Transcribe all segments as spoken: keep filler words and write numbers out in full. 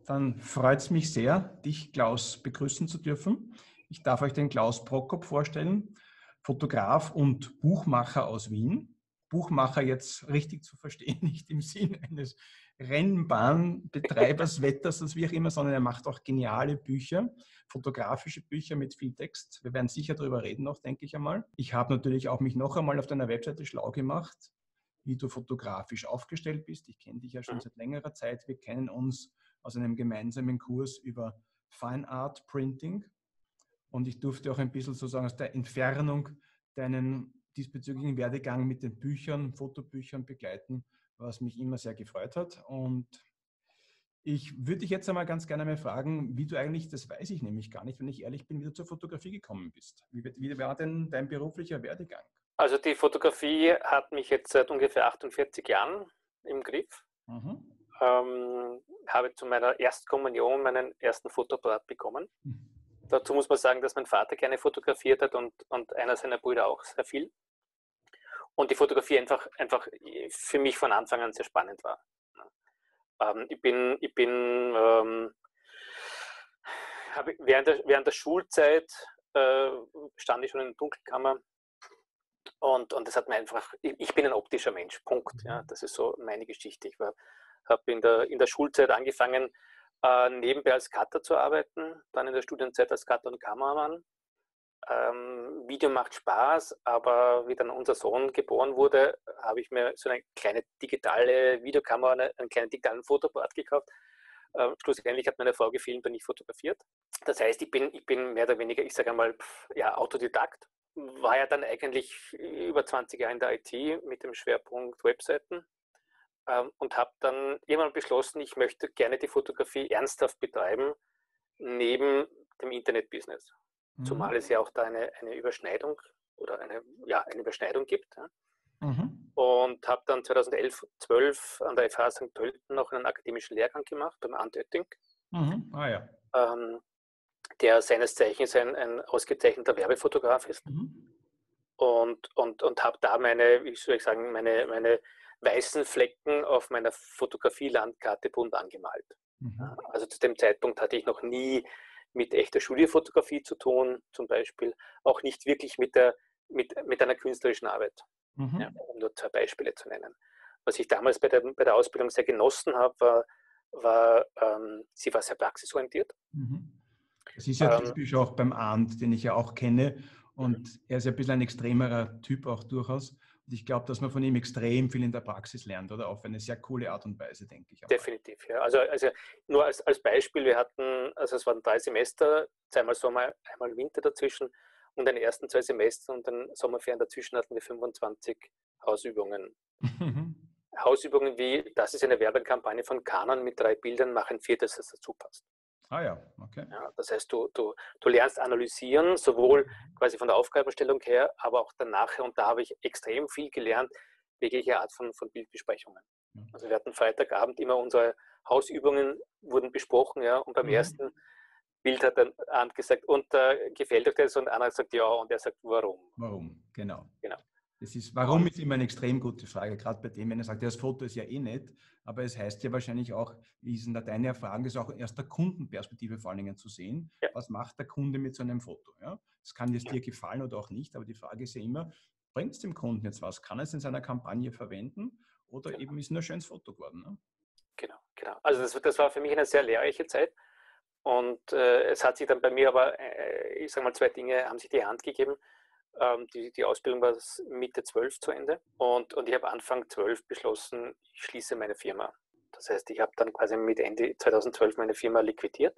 Dann freut es mich sehr, dich, Klaus, begrüßen zu dürfen. Ich darf euch den Klaus Prokop vorstellen, Fotograf und Buchmacher aus Wien. Buchmacher jetzt richtig zu verstehen, nicht im Sinn eines Rennbahnbetreibers, Wetters, wie auch immer, sondern er macht auch geniale Bücher, fotografische Bücher mit viel Text. Wir werden sicher darüber reden noch, denke ich einmal. Ich habe natürlich auch mich noch einmal auf deiner Webseite schlau gemacht, wie du fotografisch aufgestellt bist. Ich kenne dich ja schon seit längerer Zeit. Wir kennen uns aus einem gemeinsamen Kurs über Fine Art Printing. Und ich durfte auch ein bisschen sozusagen aus der Entfernung deinen diesbezüglichen Werdegang mit den Büchern, Fotobüchern begleiten, was mich immer sehr gefreut hat. Und ich würde dich jetzt einmal ganz gerne mal fragen, wie du eigentlich, das weiß ich nämlich gar nicht, wenn ich ehrlich bin, wie du zur Fotografie gekommen bist. Wie, wie war denn dein beruflicher Werdegang? Also die Fotografie hat mich jetzt seit ungefähr achtundvierzig Jahren im Griff. Mhm. Ähm, habe zu meiner Erstkommunion meinen ersten Fotoapparat bekommen. Mhm. Dazu muss man sagen, dass mein Vater gerne fotografiert hat und, und einer seiner Brüder auch sehr viel. Und die Fotografie einfach, einfach für mich von Anfang an sehr spannend war. Ähm, ich bin, ich bin ähm, habe während, der, während der Schulzeit äh, stand ich schon in der Dunkelkammer. Und, und das hat mir einfach, ich bin ein optischer Mensch, Punkt. Ja, das ist so meine Geschichte. Ich habe in der, in der Schulzeit angefangen, äh, nebenbei als Cutter zu arbeiten, dann in der Studienzeit als Cutter und Kameramann. Ähm, Video macht Spaß, aber wie dann unser Sohn geboren wurde, habe ich mir so eine kleine digitale Videokamera, einen kleinen digitalen Fotoapparat gekauft. Äh, schlussendlich hat meine Frau gefilmt und ich fotografiert. Das heißt, ich bin, ich bin mehr oder weniger, ich sage einmal, ja, Autodidakt. War ja dann eigentlich über zwanzig Jahre in der I T mit dem Schwerpunkt Webseiten ähm, und habe dann irgendwann beschlossen, ich möchte gerne die Fotografie ernsthaft betreiben, neben dem Internet-Business. Mhm. Zumal es ja auch da eine, eine Überschneidung oder eine, ja, eine Überschneidung gibt. Ja. Mhm. Und habe dann zweitausendelf, zwölf an der F H Sankt Pölten noch einen akademischen Lehrgang gemacht beim Arndt Oetting. Mhm. Ah ja. Ähm, der seines Zeichens ein, ein ausgezeichneter Werbefotograf ist. Mhm. Und, und, und habe da meine, wie soll ich sagen, meine, meine weißen Flecken auf meiner Fotografie-Landkarte bunt angemalt. Mhm. Also zu dem Zeitpunkt hatte ich noch nie mit echter Studiofotografie zu tun, zum Beispiel, auch nicht wirklich mit, der, mit, mit einer künstlerischen Arbeit, mhm. ja, um nur zwei Beispiele zu nennen. Was ich damals bei der, bei der Ausbildung sehr genossen habe, war, war ähm, sie war sehr praxisorientiert. Mhm. Das ist ja ähm, typisch auch beim Arndt, den ich ja auch kenne. Und er ist ja ein bisschen ein extremerer Typ auch durchaus. Und ich glaube, dass man von ihm extrem viel in der Praxis lernt, oder? Auf eine sehr coole Art und Weise, denke ich. Definitiv, ja. Also, also nur als, als Beispiel, wir hatten, also es waren drei Semester, zweimal Sommer, einmal Winter dazwischen und in den ersten zwei Semestern und den Sommerferien dazwischen hatten wir fünfundzwanzig Hausübungen. Hausübungen wie, das ist eine Werbekampagne von Canon mit drei Bildern, mach ein viertes, das dazu passt. Ah ja, okay. Ja, das heißt, du, du, du lernst analysieren, sowohl quasi von der Aufgabenstellung her, aber auch danach. Und da habe ich extrem viel gelernt, jegliche Art von, von Bildbesprechungen. Also wir hatten Freitagabend immer unsere Hausübungen wurden besprochen, ja, und beim mhm. ersten Bild hat dann Arndt gesagt, und äh, gefällt euch das? Und Anna hat gesagt, ja, und er sagt, warum? Warum, genau. Genau. Das ist, warum ist immer eine extrem gute Frage, gerade bei dem, wenn er sagt, ja, das Foto ist ja eh nicht, aber es heißt ja wahrscheinlich auch, wie sind da deine Erfahrungen, das auch aus der Kundenperspektive vor allen Dingen zu sehen, ja. Was macht der Kunde mit so einem Foto? Ja? Das kann jetzt ja. dir gefallen oder auch nicht, aber die Frage ist ja immer, bringt es dem Kunden jetzt was? Kann er es in seiner Kampagne verwenden oder genau. eben ist nur ein schönes Foto geworden? Ne? Genau, genau. Also das, das war für mich eine sehr lehrreiche Zeit und äh, es hat sich dann bei mir aber, äh, ich sage mal, zwei Dinge haben sich die Hand gegeben. Die, die Ausbildung war Mitte zwölf zu Ende und, und ich habe Anfang zwölf beschlossen, ich schließe meine Firma. Das heißt, ich habe dann quasi mit Ende zweitausendzwölf meine Firma liquidiert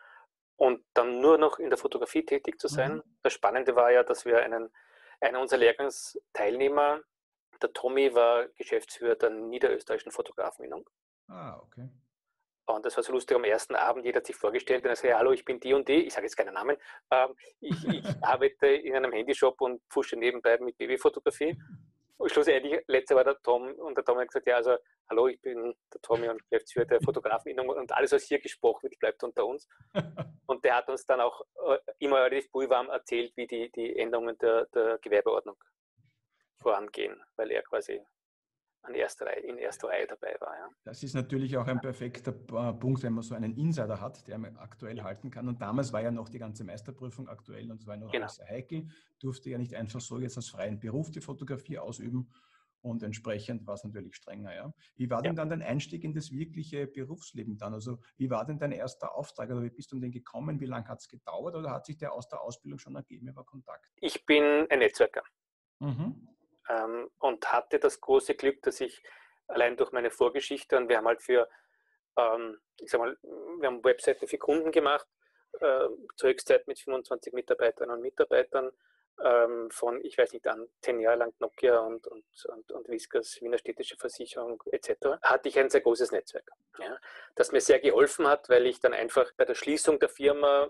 und dann nur noch in der Fotografie tätig zu sein. Mhm. Das Spannende war ja, dass wir einen, einer unserer Lehrgangsteilnehmer, der Tommy, war Geschäftsführer der Niederösterreichischen Fotografenwinnung. Ah, okay. Und das war so lustig, am ersten Abend, jeder hat sich vorgestellt und er sagte, hallo, ich bin die und die, ich sage jetzt keinen Namen, ähm, ich, ich arbeite in einem Handyshop und pushe nebenbei mit Babyfotografie. Und schlussendlich, letzter war der Tom und der Tom hat gesagt, ja, also, hallo, ich bin der Tommy und Geschäftsführer der Fotografen und alles, was hier gesprochen wird, bleibt unter uns. Und der hat uns dann auch äh, immer relativ brühwarm erzählt, wie die, die Änderungen der, der Gewerbeordnung vorangehen, weil er quasi an erster Reihe, in erster Reihe dabei war. Ja. Das ist natürlich auch ein perfekter Punkt, wenn man so einen Insider hat, der man aktuell halten kann. Und damals war ja noch die ganze Meisterprüfung aktuell und es war noch genau. alles sehr heikel. Durfte ja nicht einfach so jetzt als freien Beruf die Fotografie ausüben und entsprechend war es natürlich strenger. Ja. Wie war denn ja. dann dein Einstieg in das wirkliche Berufsleben dann? Also wie war denn dein erster Auftrag oder wie bist du denn gekommen? Wie lange hat es gedauert oder hat sich der aus der Ausbildung schon ergeben über Kontakt? Ich bin ein Netzwerker. Mhm. Ähm, und hatte das große Glück, dass ich allein durch meine Vorgeschichte, und wir haben halt für, ähm, ich sag mal, wir haben Webseiten für Kunden gemacht, äh, zur Höchstzeit mit fünfundzwanzig Mitarbeiterinnen und Mitarbeitern, ähm, von, ich weiß nicht, an zehn Jahre lang Nokia und, und, und, und Whiskers, Wiener Städtische Versicherung et cetera, hatte ich ein sehr großes Netzwerk, ja, das mir sehr geholfen hat, weil ich dann einfach bei der Schließung der Firma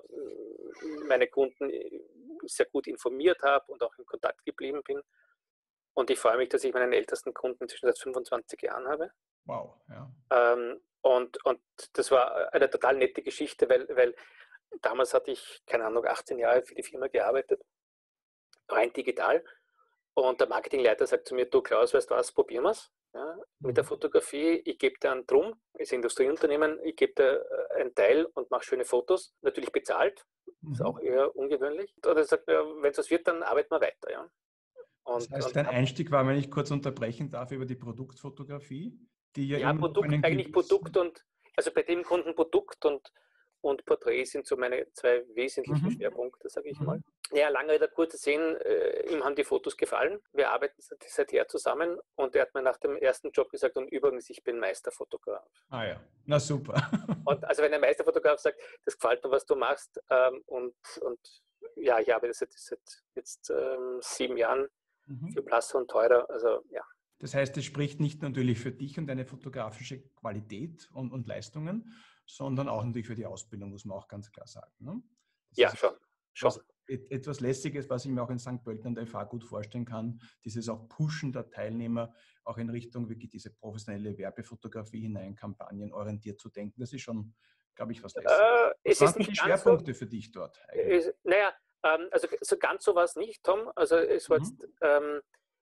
meine Kunden sehr gut informiert habe und auch in Kontakt geblieben bin. Und ich freue mich, dass ich meinen ältesten Kunden inzwischen seit fünfundzwanzig Jahren habe. Wow, ja. Ähm, und, und das war eine total nette Geschichte, weil, weil damals hatte ich, keine Ahnung, achtzehn Jahre für die Firma gearbeitet, rein digital. Und der Marketingleiter sagt zu mir, du Klaus, weißt du was, probieren wir es ja, mit der Fotografie. Ich gebe dir einen Drum, ist ein Industrieunternehmen, ich gebe dir einen Teil und mache schöne Fotos, natürlich bezahlt, mhm. ist auch eher ungewöhnlich. Und er sagt, ja, wenn es was wird, dann arbeiten wir weiter. Ja. Und, das heißt, dein Einstieg war, wenn ich kurz unterbrechen darf, über die Produktfotografie, die ja, ja immer Produkt, eigentlich Produkt und, also bei dem Kunden Produkt und, und Porträt sind so meine zwei wesentlichen mhm. Schwerpunkte, sage ich mhm. mal. Ja, lange oder kurz sehen, äh, ihm haben die Fotos gefallen. Wir arbeiten seither zusammen und er hat mir nach dem ersten Job gesagt, und übrigens, ich bin Meisterfotograf. Ah ja, na super. Und also wenn ein Meisterfotograf sagt, das gefällt mir, was du machst, ähm, und, und ja, ich arbeite seit, seit jetzt ähm, sieben Jahren für Plasser und Teurer, also ja. Das heißt, es spricht nicht natürlich für dich und deine fotografische Qualität und, und Leistungen, sondern auch natürlich für die Ausbildung, muss man auch ganz klar sagen. Ne? Ja, schon. schon. Etwas Lässiges, was ich mir auch in Sankt Pölten an der F H gut vorstellen kann, dieses auch Pushen der Teilnehmer auch in Richtung wirklich diese professionelle Werbefotografie hinein, Kampagnen orientiert zu denken. Das ist schon, glaube ich, was Lässiges. Äh, was waren die Schwerpunkte so, für dich dort eigentlich? Ist, naja, ähm, also so ganz so war es nicht, Tom. Also es war mhm. jetzt ähm,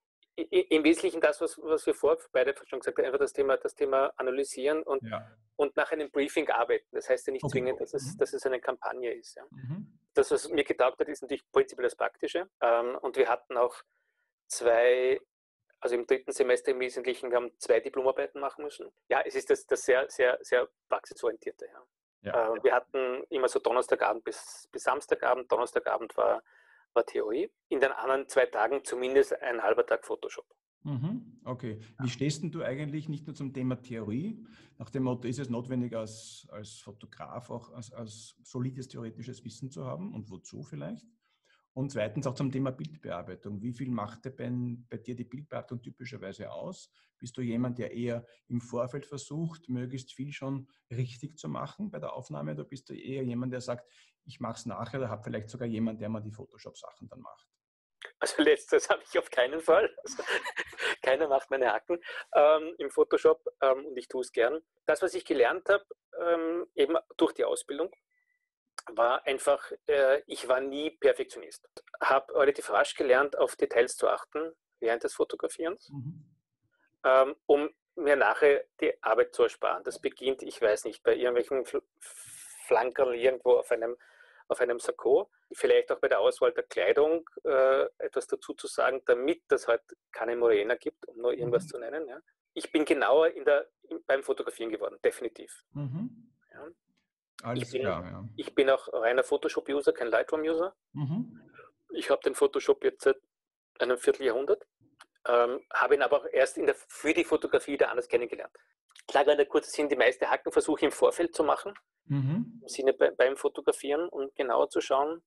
im Wesentlichen das, was, was wir vor beide schon gesagt haben, einfach das Thema, das Thema analysieren und, ja. und nach einem Briefing arbeiten. Das heißt ja nicht okay. zwingend, dass es, mhm. dass es eine Kampagne ist. Ja. Mhm. Das, was mir getaugt hat, ist natürlich prinzipiell das Praktische. Ähm, und wir hatten auch zwei, also im dritten Semester im Wesentlichen, wir haben zwei Diplomarbeiten machen müssen. Ja, es ist das, das sehr, sehr, sehr praxisorientierte. Ja. Ja. Äh, wir hatten immer so Donnerstagabend bis, bis Samstagabend. Donnerstagabend war war Theorie. In den anderen zwei Tagen zumindest ein halber Tag Photoshop. Mhm, okay. Wie stehst denn du eigentlich nicht nur zum Thema Theorie? Nach dem Motto, ist es notwendig, als, als Fotograf auch als, als solides theoretisches Wissen zu haben und wozu vielleicht? Und zweitens auch zum Thema Bildbearbeitung. Wie viel macht bei, bei dir die Bildbearbeitung typischerweise aus? Bist du jemand, der eher im Vorfeld versucht, möglichst viel schon richtig zu machen bei der Aufnahme? Oder bist du eher jemand, der sagt, ich mache es nachher, oder habe vielleicht sogar jemand, der mal die Photoshop-Sachen dann macht? Also letztes habe ich auf keinen Fall. Also, keiner macht meine Hacken ähm, im Photoshop ähm, und ich tue es gern. Das, was ich gelernt habe, ähm, eben durch die Ausbildung, war einfach, äh, ich war nie Perfektionist. Habe relativ rasch gelernt, auf Details zu achten während des Fotografierens, mhm. ähm, um mir nachher die Arbeit zu ersparen. Das beginnt, ich weiß nicht, bei irgendwelchen Fl Flankerl irgendwo auf einem, auf einem Sakko, vielleicht auch bei der Auswahl der Kleidung äh, etwas dazu zu sagen, damit das halt keine Morena gibt, um nur irgendwas mhm. zu nennen. Ja. Ich bin genauer in der, beim Fotografieren geworden, definitiv. Mhm. Ja. Alles ich bin, klar, ja. Ich bin auch reiner Photoshop-User, kein Lightroom-User. Mhm. Ich habe den Photoshop jetzt seit einem Vierteljahrhundert, ähm, habe ihn aber auch erst in der, für die Fotografie da anders kennengelernt. Klar, in der kurzen Sinn, die meisten Hacken versuche ich im Vorfeld zu machen, mhm. im Sinne bei, beim Fotografieren, um genauer zu schauen.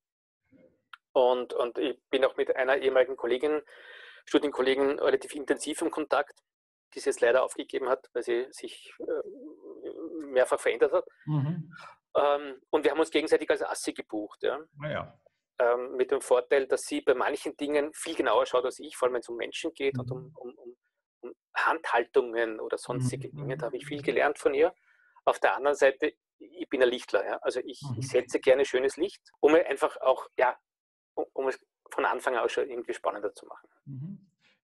Und, und ich bin auch mit einer ehemaligen Kollegin, Studienkollegin, relativ intensiv im Kontakt, die es jetzt leider aufgegeben hat, weil sie sich äh, mehrfach verändert hat. Mhm. Ähm, und wir haben uns gegenseitig als Assi gebucht. Ja. Ah ja. Ähm, mit dem Vorteil, dass sie bei manchen Dingen viel genauer schaut als ich, vor allem wenn es um Menschen geht mhm. und um, um, um, um Handhaltungen oder sonstige mhm. Dinge. Da habe ich viel gelernt von ihr. Auf der anderen Seite, ich bin ein Lichtler. Ja. Also ich, mhm. ich setze gerne schönes Licht, um mir einfach auch, ja, um, um es von Anfang an schon irgendwie spannender zu machen. Mhm.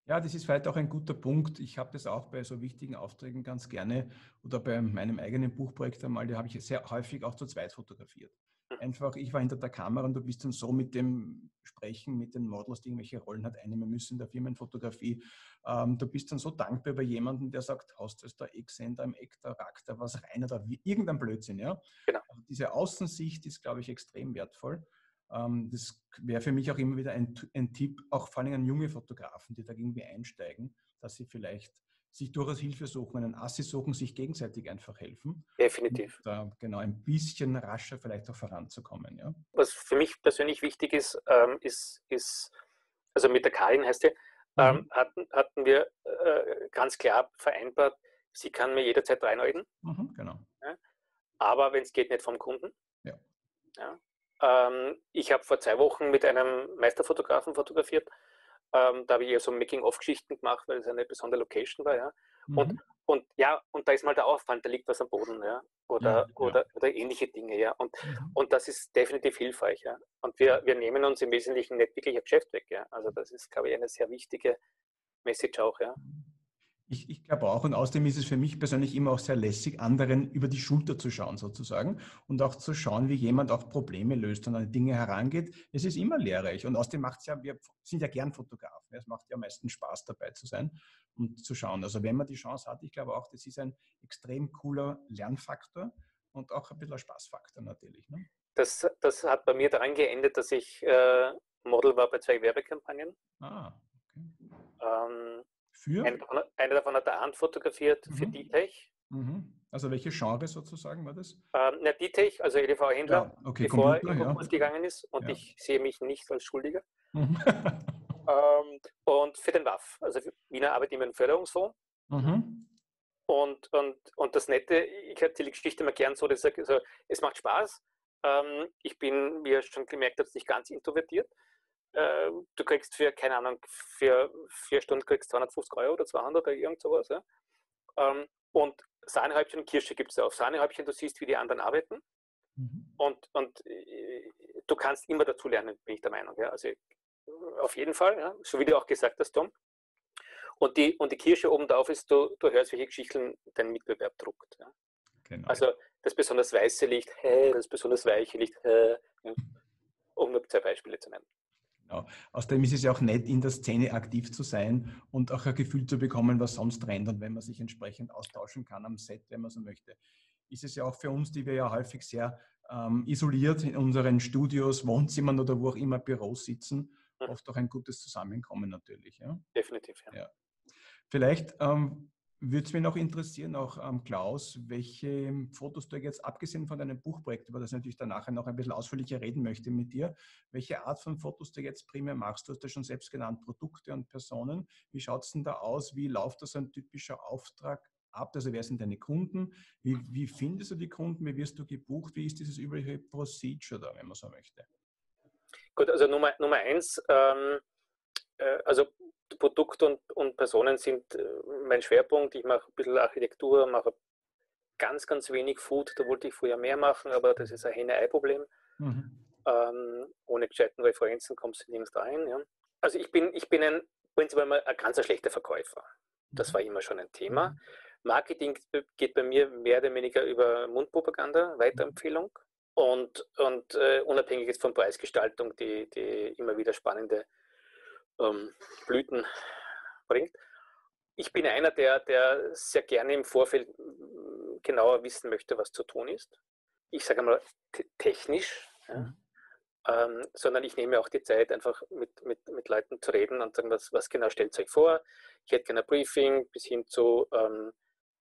Ja, das ist vielleicht auch ein guter Punkt. Ich habe das auch bei so wichtigen Aufträgen ganz gerne oder bei meinem eigenen Buchprojekt einmal, da habe ich sehr häufig auch zu zweit fotografiert. Einfach, ich war hinter der Kamera und du bist dann so mit dem Sprechen, mit den Models, die irgendwelche Rollen hat einnehmen müssen in der Firmenfotografie. Ähm, du bist dann so dankbar bei jemandem, der sagt, hast du es da eh gesehen, da im Eck, da ragt da was rein oder wie, irgendein Blödsinn. Ja? Genau. Also diese Außensicht ist, glaube ich, extrem wertvoll. Das wäre für mich auch immer wieder ein, ein Tipp, auch vor allem an junge Fotografen, die da irgendwie einsteigen, dass sie vielleicht sich durchaus Hilfe suchen, einen Assi suchen, sich gegenseitig einfach helfen. Definitiv. Und da genau ein bisschen rascher vielleicht auch voranzukommen. Ja. Was für mich persönlich wichtig ist, ähm, ist, ist, also mit der Karin heißt sie, ähm, Mhm. hatten, hatten wir äh, ganz klar vereinbart, sie kann mir jederzeit reinreden. Mhm, genau. Ja, aber wenn es geht, nicht vom Kunden. Ja. Ja. Ähm, ich habe vor zwei Wochen mit einem Meisterfotografen fotografiert. Ähm, da habe ich eher so Making-of-Geschichten gemacht, weil es eine besondere Location war. Ja. Und, Mhm. und ja, und da ist mal der Auffall, da liegt was am Boden. Ja. Oder, Ja, ja. oder, oder ähnliche Dinge. Ja. Und, Mhm. und das ist definitiv hilfreich. Ja. Und wir, wir nehmen uns im Wesentlichen nicht wirklich ein Geschäft weg. Ja. Also das ist, glaube ich, eine sehr wichtige Message auch. Ja. Ich, ich glaube auch, und außerdem ist es für mich persönlich immer auch sehr lässig, anderen über die Schulter zu schauen sozusagen und auch zu schauen, wie jemand auch Probleme löst und an Dinge herangeht. Es ist immer lehrreich und außerdem macht es ja, wir sind ja gern Fotografen, es macht ja am meisten Spaß dabei zu sein und zu schauen. Also wenn man die Chance hat, ich glaube auch, das ist ein extrem cooler Lernfaktor und auch ein bisschen ein Spaßfaktor natürlich. Ne? Das, das hat bei mir daran geendet, dass ich äh, Model war bei zwei Werbekampagnen. Ah, okay. Ähm, Für? eine, davon, eine davon hat der Arndt fotografiert für Mhm. D-Tech. Mhm. Also welche Genre sozusagen war das? Ähm, na, D-Tech, also E D V-Händler, Ja, okay, bevor er Computer, in ja. Konkurs gegangen ist, und Ja. ich sehe mich nicht als Schuldiger. Mhm. Ähm, und für den W A F, also für Wiener Arbeitnehmerförderungsfonds. Mhm. Und, und, und das Nette, ich erzähle die Geschichte immer gern so, dass ich sage, also, es macht Spaß. Ähm, ich bin, wie ihr schon gemerkt habt, nicht ganz introvertiert. Äh, du kriegst für, keine Ahnung, für vier Stunden kriegst zweihundertfünfzig Euro oder zweihundert oder irgend sowas. Ja? Ähm, und Sahnehäubchen und Kirsche gibt es auf Sahnehäubchen, du siehst, wie die anderen arbeiten. Mhm. Und, und äh, du kannst immer dazulernen, bin ich der Meinung. Ja? Also auf jeden Fall, ja? So wie du auch gesagt hast, Tom. Und die, und die Kirsche oben drauf ist, du, du hörst, welche Geschichten dein Mitbewerb druckt. Ja? Genau. Also das besonders weiße Licht, hey, das besonders weiche Licht, hey, ja? Um nur zwei Beispiele zu nennen. Genau. Außerdem ist es ja auch nett, in der Szene aktiv zu sein und auch ein Gefühl zu bekommen, was sonst rennt. Und wenn man sich entsprechend austauschen kann am Set, wenn man so möchte, ist es ja auch für uns, die wir ja häufig sehr ähm, isoliert in unseren Studios, Wohnzimmern oder wo auch immer Büros sitzen, Hm. oft auch ein gutes Zusammenkommen natürlich. Ja? Definitiv, ja. Ja. Vielleicht ähm, würde es mich noch interessieren, auch ähm, Klaus, welche Fotos du jetzt, abgesehen von deinem Buchprojekt, über das ich natürlich danach noch ein bisschen ausführlicher reden möchte mit dir, welche Art von Fotos du jetzt primär machst? Du hast ja schon selbst genannt, Produkte und Personen. Wie schaut es denn da aus? Wie läuft das ein typischer Auftrag ab? Also wer sind deine Kunden? Wie, wie findest du die Kunden? Wie wirst du gebucht? Wie ist dieses übliche Procedure da, wenn man so möchte? Gut, also Nummer, Nummer eins, ähm, äh, also Produkt und, und Personen sind äh, mein Schwerpunkt. Ich mache ein bisschen Architektur, mache ganz, ganz wenig Food. Da wollte ich früher mehr machen, aber das ist ein Henne-Ei-Problem. Mhm. Ähm, ohne gescheiten Referenzen kommst du nirgends rein. Ja. Also ich bin, ich bin ein, prinzipiell mal ein ganz schlechter Verkäufer. Das war immer schon ein Thema. Marketing geht bei mir mehr oder weniger über Mundpropaganda, Weiterempfehlung und, und äh, unabhängig jetzt von Preisgestaltung, die, die immer wieder spannende ähm, Blüten bringt. Ich bin einer, der, der sehr gerne im Vorfeld genauer wissen möchte, was zu tun ist. Ich sage mal technisch, ja. Mhm. Ähm, sondern ich nehme auch die Zeit, einfach mit, mit, mit Leuten zu reden und sagen, was, was genau stellt euch vor. Ich hätte gerne ein Briefing bis hin zu ähm,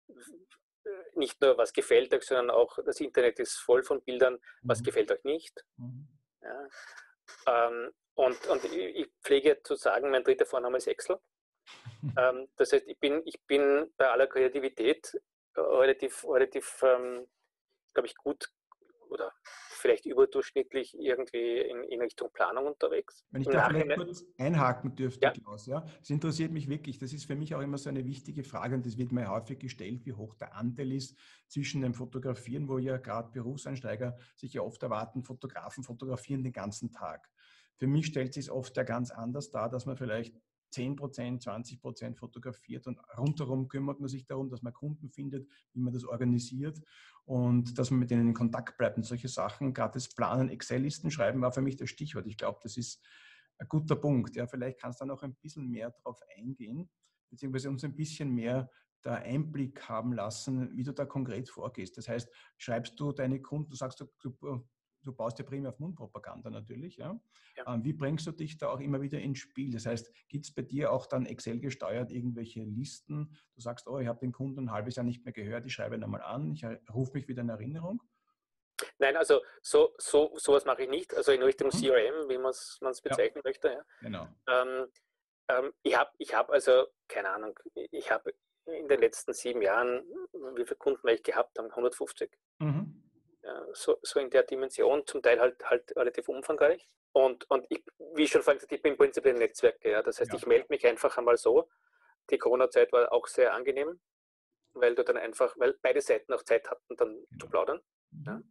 nicht nur, was gefällt euch, sondern auch, das Internet ist voll von Bildern, was Mhm. gefällt euch nicht. Mhm. Ja. Ähm, und, und ich pflege zu sagen, mein dritter Vorname ist Excel. Ähm, das heißt, ich bin, ich bin bei aller Kreativität äh, relativ, relativ ähm, glaube ich, gut oder vielleicht überdurchschnittlich irgendwie in, in Richtung Planung unterwegs. Wenn ich Im da vielleicht Nachhinein, kurz einhaken dürfte, ja, Klaus, ja, das interessiert mich wirklich. Das ist für mich auch immer so eine wichtige Frage und das wird mir häufig gestellt, wie hoch der Anteil ist zwischen dem Fotografieren, wo ja gerade Berufseinsteiger sich ja oft erwarten, Fotografen fotografieren den ganzen Tag. Für mich stellt sich es oft ja ganz anders dar, dass man vielleicht zehn Prozent, zwanzig Prozent fotografiert und rundherum kümmert man sich darum, dass man Kunden findet, wie man das organisiert und dass man mit denen in Kontakt bleibt und solche Sachen. Gerade das Planen, Excel-Listen schreiben war für mich das Stichwort. Ich glaube, das ist ein guter Punkt. Ja, vielleicht kannst du da noch ein bisschen mehr drauf eingehen, beziehungsweise uns ein bisschen mehr da Einblick haben lassen, wie du da konkret vorgehst. Das heißt, schreibst du deine Kunden, du sagst, du, du, du baust ja primär auf Mundpropaganda natürlich, ja? Ja. Ähm, wie bringst du dich da auch immer wieder ins Spiel? Das heißt, gibt es bei dir auch dann Excel gesteuert irgendwelche Listen? Du sagst, oh, ich habe den Kunden ein halbes Jahr nicht mehr gehört, ich schreibe ihn einmal an, ich rufe mich wieder in Erinnerung. Nein, also so, so, sowas mache ich nicht, also in Richtung Mhm. C R M, wie man es bezeichnen ja. möchte. Ja. Genau. Ähm, ähm, ich habe ich hab also, keine Ahnung, ich habe in den letzten sieben Jahren, wie viele Kunden habe ich gehabt haben? hundertfünfzig. Mhm. Ja, so, so in der Dimension, zum Teil halt, halt relativ umfangreich. Und, und ich, wie ich schon vorhin gesagt, ich bin prinzipiell ein Netzwerker. Ja. Das heißt, ja. ich melde mich einfach einmal so. Die Corona-Zeit war auch sehr angenehm, weil du dann einfach, weil beide Seiten auch Zeit hatten, dann genau. zu plaudern. Mhm. Ja.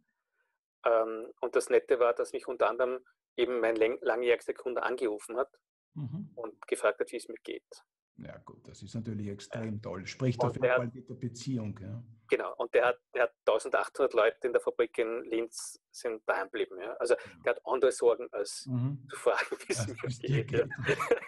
Ähm, und das Nette war, dass mich unter anderem eben mein langjährigster Kunde angerufen hat mhm. und gefragt hat, wie es mir geht. Ja gut, das ist natürlich extrem ja. toll. Spricht auf jeden Fall mit der Beziehung. Ja. Genau, und der hat, der hat eintausendachthundert Leute in der Fabrik in Linz sind daheim geblieben. Ja. Also ja. der hat andere Sorgen, als mhm. zu fragen, wie es mir geht. geht.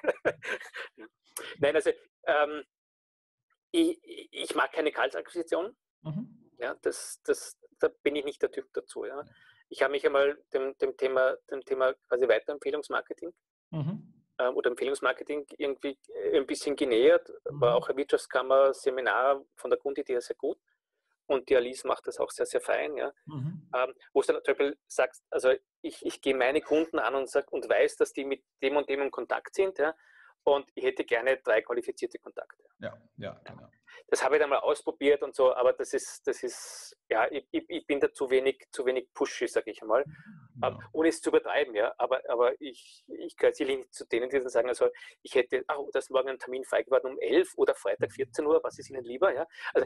Ja. Nein, also ähm, ich, ich mag keine Kaltakquisition. Mhm. Ja, das, das, da bin ich nicht der Typ dazu. Ja. Ich habe mich einmal dem, dem, Thema, dem Thema quasi Weiterempfehlungsmarketing mhm. ähm, oder Empfehlungsmarketing irgendwie ein bisschen genähert. Mhm. War auch ein Wirtschaftskammer-Seminar von der Grundidee sehr gut. Und die Alice macht das auch sehr, sehr fein. Ja. Mhm. Ähm, wo du dann zum Beispiel sagst, also ich, ich gehe meine Kunden an und, sag, und weiß, dass die mit dem und dem in Kontakt sind. Ja. Und ich hätte gerne drei qualifizierte Kontakte. Ja, ja, genau. Das habe ich dann mal ausprobiert und so, aber das ist, das ist, ja, ich, ich bin da zu wenig, zu wenig pushy, sage ich einmal. Ja. Ohne es zu übertreiben, ja. Aber, aber ich, ich gehöre sicherlich nicht zu denen, die dann sagen, also ich hätte, oh, das ist morgen ein Termin frei geworden um elf oder Freitag vierzehn Uhr, was ist Ihnen lieber, ja? Also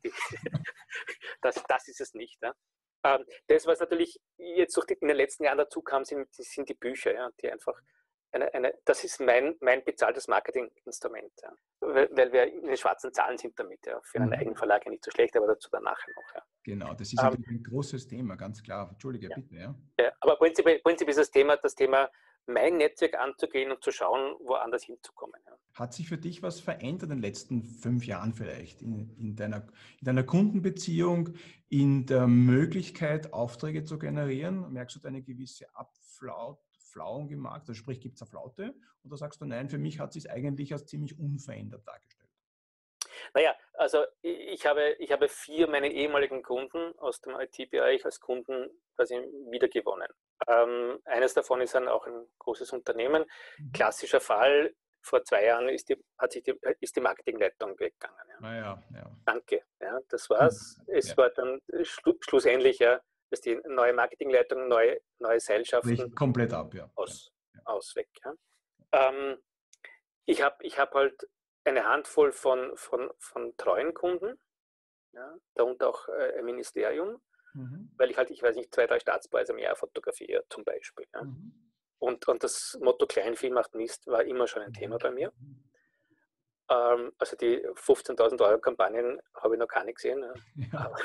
das, das ist es nicht, ja. Das, was natürlich jetzt durch die, in den letzten Jahren dazu kam, sind, sind die Bücher, ja, die einfach Eine, eine, das ist mein, mein bezahltes Marketinginstrument, ja. weil, weil wir in den schwarzen Zahlen sind damit. Ja. Für einen mhm. eigenen Verlag ja nicht so schlecht, aber dazu dann nachher noch. Ja. Genau, das ist natürlich um, ein großes Thema, ganz klar. Entschuldige, ja. bitte. Ja. Ja, aber prinzipiell, prinzipiell ist das Thema, das Thema, mein Netzwerk anzugehen und zu schauen, woanders hinzukommen. Ja. Hat sich für dich was verändert in den letzten fünf Jahren vielleicht in, in, deiner, in deiner Kundenbeziehung, in der Möglichkeit, Aufträge zu generieren? Merkst du da eine gewisse Abflaut? Flauung gemacht, also sprich, gibt es eine Flaute? Oder sagst du, nein, für mich hat es sich eigentlich als ziemlich unverändert dargestellt? Naja, also ich habe, ich habe vier meiner ehemaligen Kunden aus dem I T-Bereich als Kunden quasi wiedergewonnen. Ähm, eines davon ist dann auch ein großes Unternehmen. Mhm. Klassischer Fall, vor zwei Jahren ist die, hat sich die, ist die Marketingleitung weggegangen. Ja. Ah ja, ja. Danke, ja, das war's. Mhm. Es ja. war dann schlu schlussendlich ja, dass die neue Marketingleitung, neue, neue Seilschaften Bricht komplett ab, ja. Aus, ja. aus weg. Ja. Ähm, ich habe ich hab halt eine Handvoll von, von, von treuen Kunden, ja, darunter auch äh, ein Ministerium, mhm. weil ich halt, ich weiß nicht, zwei, drei Staatspreise im Jahr fotografiere zum Beispiel. Ja. Mhm. Und, und das Motto Kleinvieh macht Mist war immer schon ein Thema bei mir. Mhm. Ähm, also die fünfzehntausend Euro Kampagnen habe ich noch gar nicht gesehen. Ja. Ja.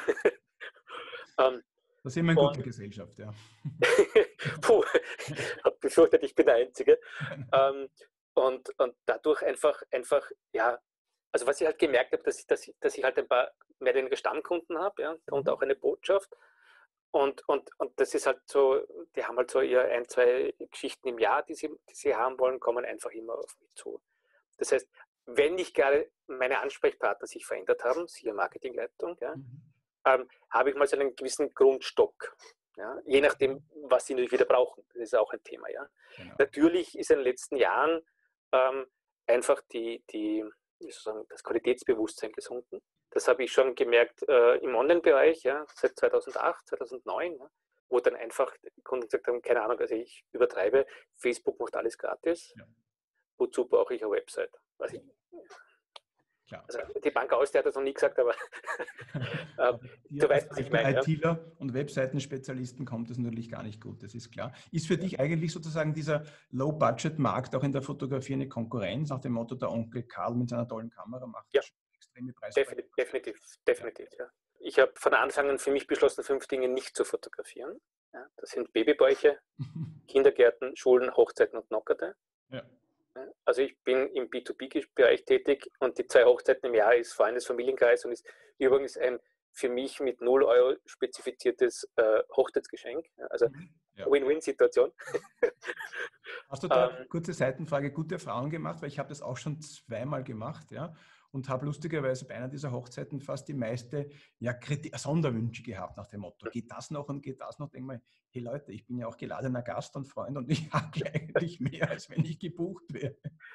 ähm, Da sind wir in guter Gesellschaft, ja. Puh, ich habe befürchtet, ich bin der Einzige. ähm, und, und dadurch einfach, einfach, ja, also was ich halt gemerkt habe, dass ich, dass ich, dass ich halt ein paar mehr oder weniger Stammkunden habe, ja, und auch eine Botschaft. Und, und, und das ist halt so, die haben halt so ihr ein, zwei Geschichten im Jahr, die sie, die sie haben wollen, kommen einfach immer auf mich zu. Das heißt, wenn nicht gerade meine Ansprechpartner sich verändert haben, siehe Marketingleitung, ja, mhm. ähm, habe ich mal so einen gewissen Grundstock. Ja, je nachdem, was sie natürlich wieder brauchen. Das ist auch ein Thema. Ja. Genau. Natürlich ist in den letzten Jahren ähm, einfach die, die, wie soll ich sagen, das Qualitätsbewusstsein gesunken. Das habe ich schon gemerkt äh, im Online-Bereich, ja, seit zweitausendacht, zweitausendneun, ja, wo dann einfach die Kunden gesagt haben, keine Ahnung, also ich übertreibe, Facebook macht alles gratis. Ja. Wozu brauche ich eine Website? Weiß ich. Klar. Also die Bank Austria hat das noch nie gesagt, aber äh, du weißt, was ich meine. ITler ja? Und Webseitenspezialisten kommt das natürlich gar nicht gut, das ist klar. Ist für ja. dich eigentlich sozusagen dieser Low-Budget-Markt auch in der Fotografie eine Konkurrenz, nach dem Motto, der Onkel Karl mit seiner tollen Kamera macht ja. extreme Preise? Definitiv, definitiv, definitiv ja. Ja. Ich habe von Anfang an für mich beschlossen, fünf Dinge nicht zu fotografieren. Ja, das sind Babybäuche, Kindergärten, Schulen, Hochzeiten und Knockerte. Ja. Also ich bin im B zwei B-Bereich tätig und die zwei Hochzeiten im Jahr ist Freundes Familienkreis und ist übrigens ein für mich mit null Euro spezifiziertes äh, Hochzeitsgeschenk. Also ja. Win-Win-Situation. Hast du da, ähm, kurze Seitenfrage, gute Erfahrungen gemacht? Weil ich habe das auch schon zweimal gemacht, ja, und habe lustigerweise bei einer dieser Hochzeiten fast die meiste ja, Sonderwünsche gehabt nach dem Motto, geht das noch und geht das noch? Denke mal, hey Leute, ich bin ja auch geladener Gast und Freund und ich habe eigentlich mehr, als wenn ich gebucht wäre.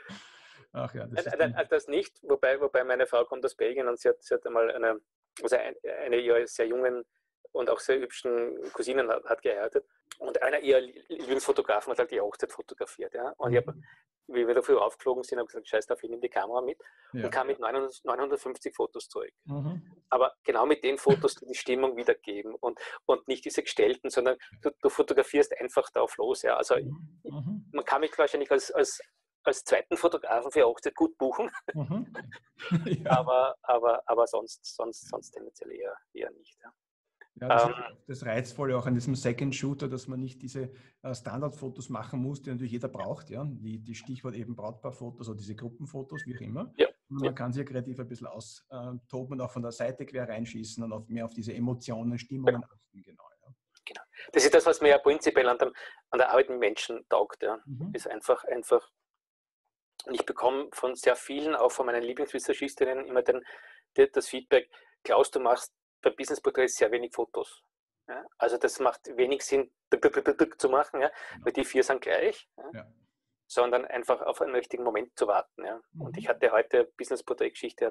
Ach ja, das, nein, nein, das nicht, wobei, wobei meine Frau kommt aus Belgien und sie hat, sie hat einmal eine, also eine ihrer sehr jungen und auch sehr hübschen Cousinen hat, hat geheiratet und einer ihrer Lieblingsfotografen hat halt die Hochzeit fotografiert. Ja? Und mhm. ich habe, wie wir dafür aufgeflogen sind, habe gesagt, scheiß drauf, ich nehme die Kamera mit ja. und kam mit neunhundertfünfzig Fotos zurück. Mhm. Aber genau mit den Fotos, die die Stimmung wiedergeben und, und nicht diese gestellten, sondern du, du fotografierst einfach drauf los. Ja? Also mhm. man kann mich wahrscheinlich als, als als zweiten Fotografen für Hochzeit gut buchen, mhm. ja. aber, aber, aber sonst, sonst, sonst tendenziell eher, eher nicht. Ja. Ja, das, ähm, ist das Reizvolle auch an diesem Second Shooter, dass man nicht diese äh, Standardfotos machen muss, die natürlich jeder braucht, ja, die, die Stichwort eben Brautpaarfotos oder diese Gruppenfotos, wie auch immer. Ja. Man ja. kann sich ja kreativ ein bisschen austoben und auch von der Seite quer reinschießen und auf, mehr auf diese Emotionen, Stimmungen genau. achten. Genau, ja. Genau. Das ist das, was mir ja prinzipiell an, dem, an der Arbeit mit Menschen taugt. Ja. Mhm. Ist einfach, einfach Und ich bekomme von sehr vielen, auch von meinen Lieblingsvisagistinnen, immer den, das Feedback, Klaus, du machst bei Business Portraits sehr wenig Fotos. Ja? Also das macht wenig Sinn, zu machen, ja? Weil die vier sind gleich, ja? Ja. sondern einfach auf einen richtigen Moment zu warten. Ja? Mhm. Und ich hatte heute Business Portrait Geschichte,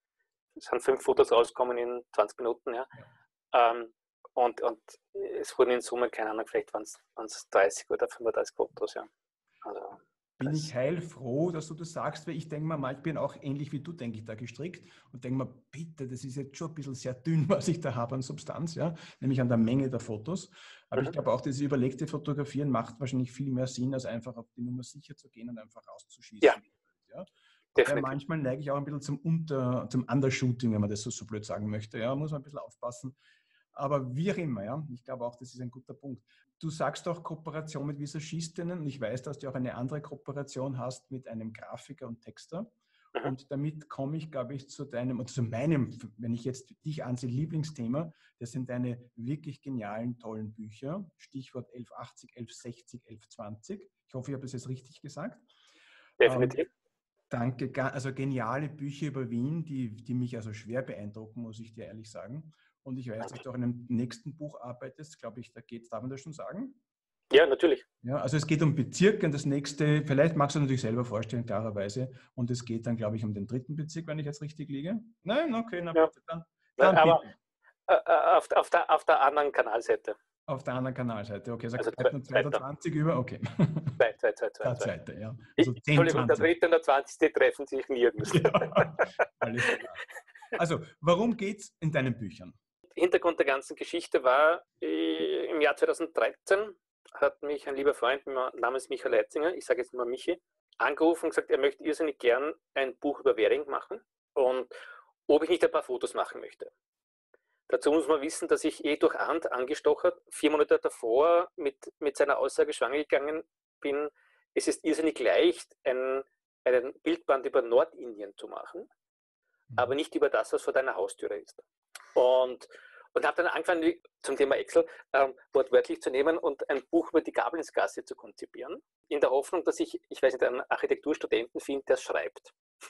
es sind fünf Fotos rausgekommen in zwanzig Minuten. Ja? Ja. Ähm, und, und es wurden in Summe, keine Ahnung, vielleicht waren es dreißig oder fünfunddreißig Fotos. Ja? Also, bin ich heilfroh, dass du das sagst, weil ich denke mal, ich bin auch ähnlich wie du, denke ich, da gestrickt und denke mal, bitte, das ist jetzt schon ein bisschen sehr dünn, was ich da habe an Substanz, ja, nämlich an der Menge der Fotos. Aber mhm. ich glaube auch, dieses überlegte Fotografieren macht wahrscheinlich viel mehr Sinn, als einfach auf die Nummer sicher zu gehen und einfach rauszuschießen. Ja, ja. Ja, manchmal neige ich auch ein bisschen zum, Unter, zum Undershooting, wenn man das so, so blöd sagen möchte. Ja, muss man ein bisschen aufpassen. Aber wie auch immer, ja, ich glaube auch, das ist ein guter Punkt. Du sagst auch Kooperation mit Visagistinnen und ich weiß, dass du auch eine andere Kooperation hast mit einem Grafiker und Texter. Mhm. Und damit komme ich, glaube ich, zu deinem, und zu meinem, wenn ich jetzt dich ansehe, Lieblingsthema, das sind deine wirklich genialen, tollen Bücher. Stichwort elf achtzig, elf sechzig, elf zwanzig. Ich hoffe, ich habe das jetzt richtig gesagt. Definitiv. Ähm, danke, also geniale Bücher über Wien, die, die mich also schwer beeindrucken, muss ich dir ehrlich sagen. Und ich weiß, dass du auch in einem nächsten Buch arbeitest, glaube ich, da geht's, darf man das schon sagen? Ja, natürlich. Ja, also es geht um Bezirke und das nächste, vielleicht magst du natürlich selber vorstellen, klarerweise. Und es geht dann, glaube ich, um den dritten Bezirk, wenn ich jetzt richtig liege. Nein, okay, na ja. bitte, dann. dann Nein, aber äh, auf, auf, der, auf der anderen Kanalseite. Auf der anderen Kanalseite, okay. Also, also zweihundertzwanzig über, okay. Zwei, zwei, zwei, zwei. Der zweite, ja. Also zehn, Entschuldigung, der dritte und der zwanzigste treffen sich nirgends. Ja, alles klar. Also, worum geht es in deinen Büchern? Hintergrund der ganzen Geschichte war, im Jahr zweitausenddreizehn hat mich ein lieber Freund namens Michael Leitzinger, ich sage jetzt mal Michi, angerufen und gesagt, er möchte irrsinnig gern ein Buch über Währing machen und ob ich nicht ein paar Fotos machen möchte. Dazu muss man wissen, dass ich eh durch Arndt angestochert, vier Monate davor mit, mit seiner Aussage schwanger gegangen bin, es ist irrsinnig leicht, ein, einen Bildband über Nordindien zu machen, aber nicht über das, was vor deiner Haustüre ist. Und, und habe dann angefangen, zum Thema Excel ähm, wortwörtlich zu nehmen und ein Buch über die Gablinsgasse zu konzipieren, in der Hoffnung, dass ich, ich weiß nicht, einen Architekturstudenten finde, der schreibt.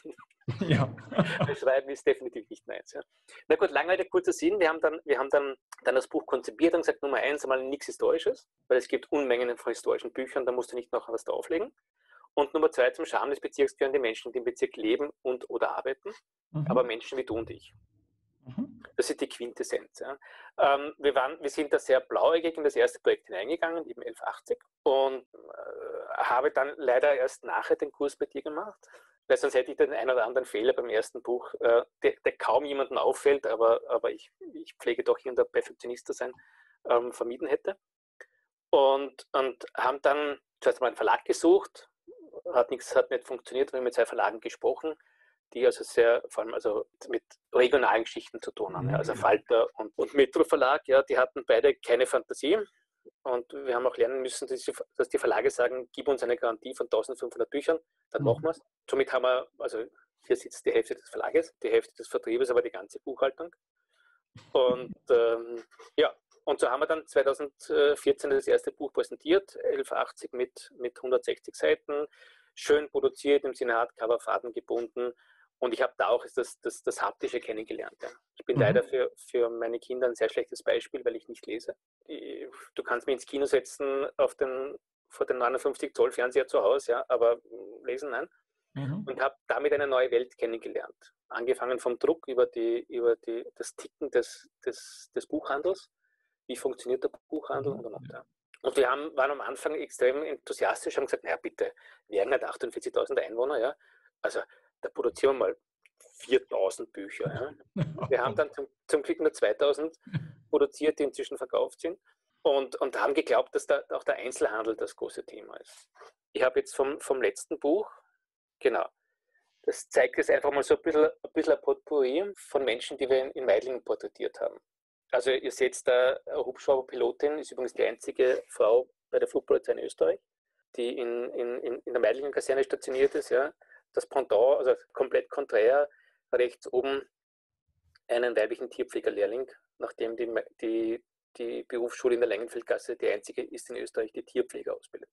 Ja. Schreiben ist definitiv nicht meins. Ja. Na gut, lange Rede, kurzer Sinn. Wir haben, dann, wir haben dann, dann das Buch konzipiert und gesagt, Nummer eins, einmal nichts Historisches, weil es gibt Unmengen von historischen Büchern, da musst du nicht noch was drauflegen. Und Nummer zwei, zum Charme des Bezirks gehören die Menschen, die im Bezirk leben und oder arbeiten, mhm. aber Menschen wie du und ich. Mhm. Das ist die Quintessenz. Ja. Ähm, wir, waren, wir sind da sehr blauäugig in das erste Projekt hineingegangen, eben elf achtzig, und äh, habe dann leider erst nachher den Kurs bei dir gemacht. weil sonst hätte ich den einen oder anderen Fehler beim ersten Buch, äh, der, der kaum jemandem auffällt, aber, aber ich, ich pflege doch hier der Perfektionist zu sein, ähm, vermieden hätte. Und, und haben dann zuerst mal einen Verlag gesucht, hat nichts, hat nicht funktioniert, wir haben mit zwei Verlagen gesprochen, die also sehr, vor allem also mit regionalen Geschichten zu tun haben, ja, also Falter und, und Metro Verlag, ja, die hatten beide keine Fantasie. Und wir haben auch lernen müssen, dass die, dass die Verlage sagen, gib uns eine Garantie von eintausendfünfhundert Büchern, dann mhm. machen wir es. Somit haben wir, also hier sitzt die Hälfte des Verlages, die Hälfte des Vertriebes, aber die ganze Buchhaltung. Und ähm, ja, und so haben wir dann zweitausendvierzehn das erste Buch präsentiert, elf achtzig mit, mit hundertsechzig Seiten, schön produziert, im Sinne Hardcover, Faden gebunden. Und ich habe da auch das, das, das Haptische kennengelernt. Ja. Ich bin mhm. leider für, für meine Kinder ein sehr schlechtes Beispiel, weil ich nicht lese. Du kannst mich ins Kino setzen auf den, vor den neunundfünfzig Zoll Fernseher zu Hause, ja, aber lesen, nein. Mhm. Und habe damit eine neue Welt kennengelernt. Angefangen vom Druck über, die, über die, das Ticken des, des, des Buchhandels. Wie funktioniert der Buchhandel? Mhm. Und, und, ja. und wir haben, waren am Anfang extrem enthusiastisch, haben gesagt, naja bitte, Wergen hat achtundvierzigtausend Einwohner, ja. Also da produzieren wir mal viertausend Bücher. Ja. Wir haben dann zum, zum Glück nur zweitausend produziert, die inzwischen verkauft sind. Und, und haben geglaubt, dass da auch der Einzelhandel das große Thema ist. Ich habe jetzt vom, vom letzten Buch, genau, das zeigt jetzt einfach mal so ein bisschen ein, bisschen ein Potpourri von Menschen, die wir in, in Meidlingen porträtiert haben. Also ihr seht da, eine Hubschrauberpilotin ist übrigens die einzige Frau bei der Flugpolizei in Österreich, die in, in, in der Meidlingen-Kaserne stationiert ist. Ja. Das Pendant, also komplett konträr, rechts oben einen weiblichen Tierpflegerlehrling, nachdem die, die, die Berufsschule in der Lengenfeldgasse die einzige ist in Österreich, die Tierpfleger ausbildet.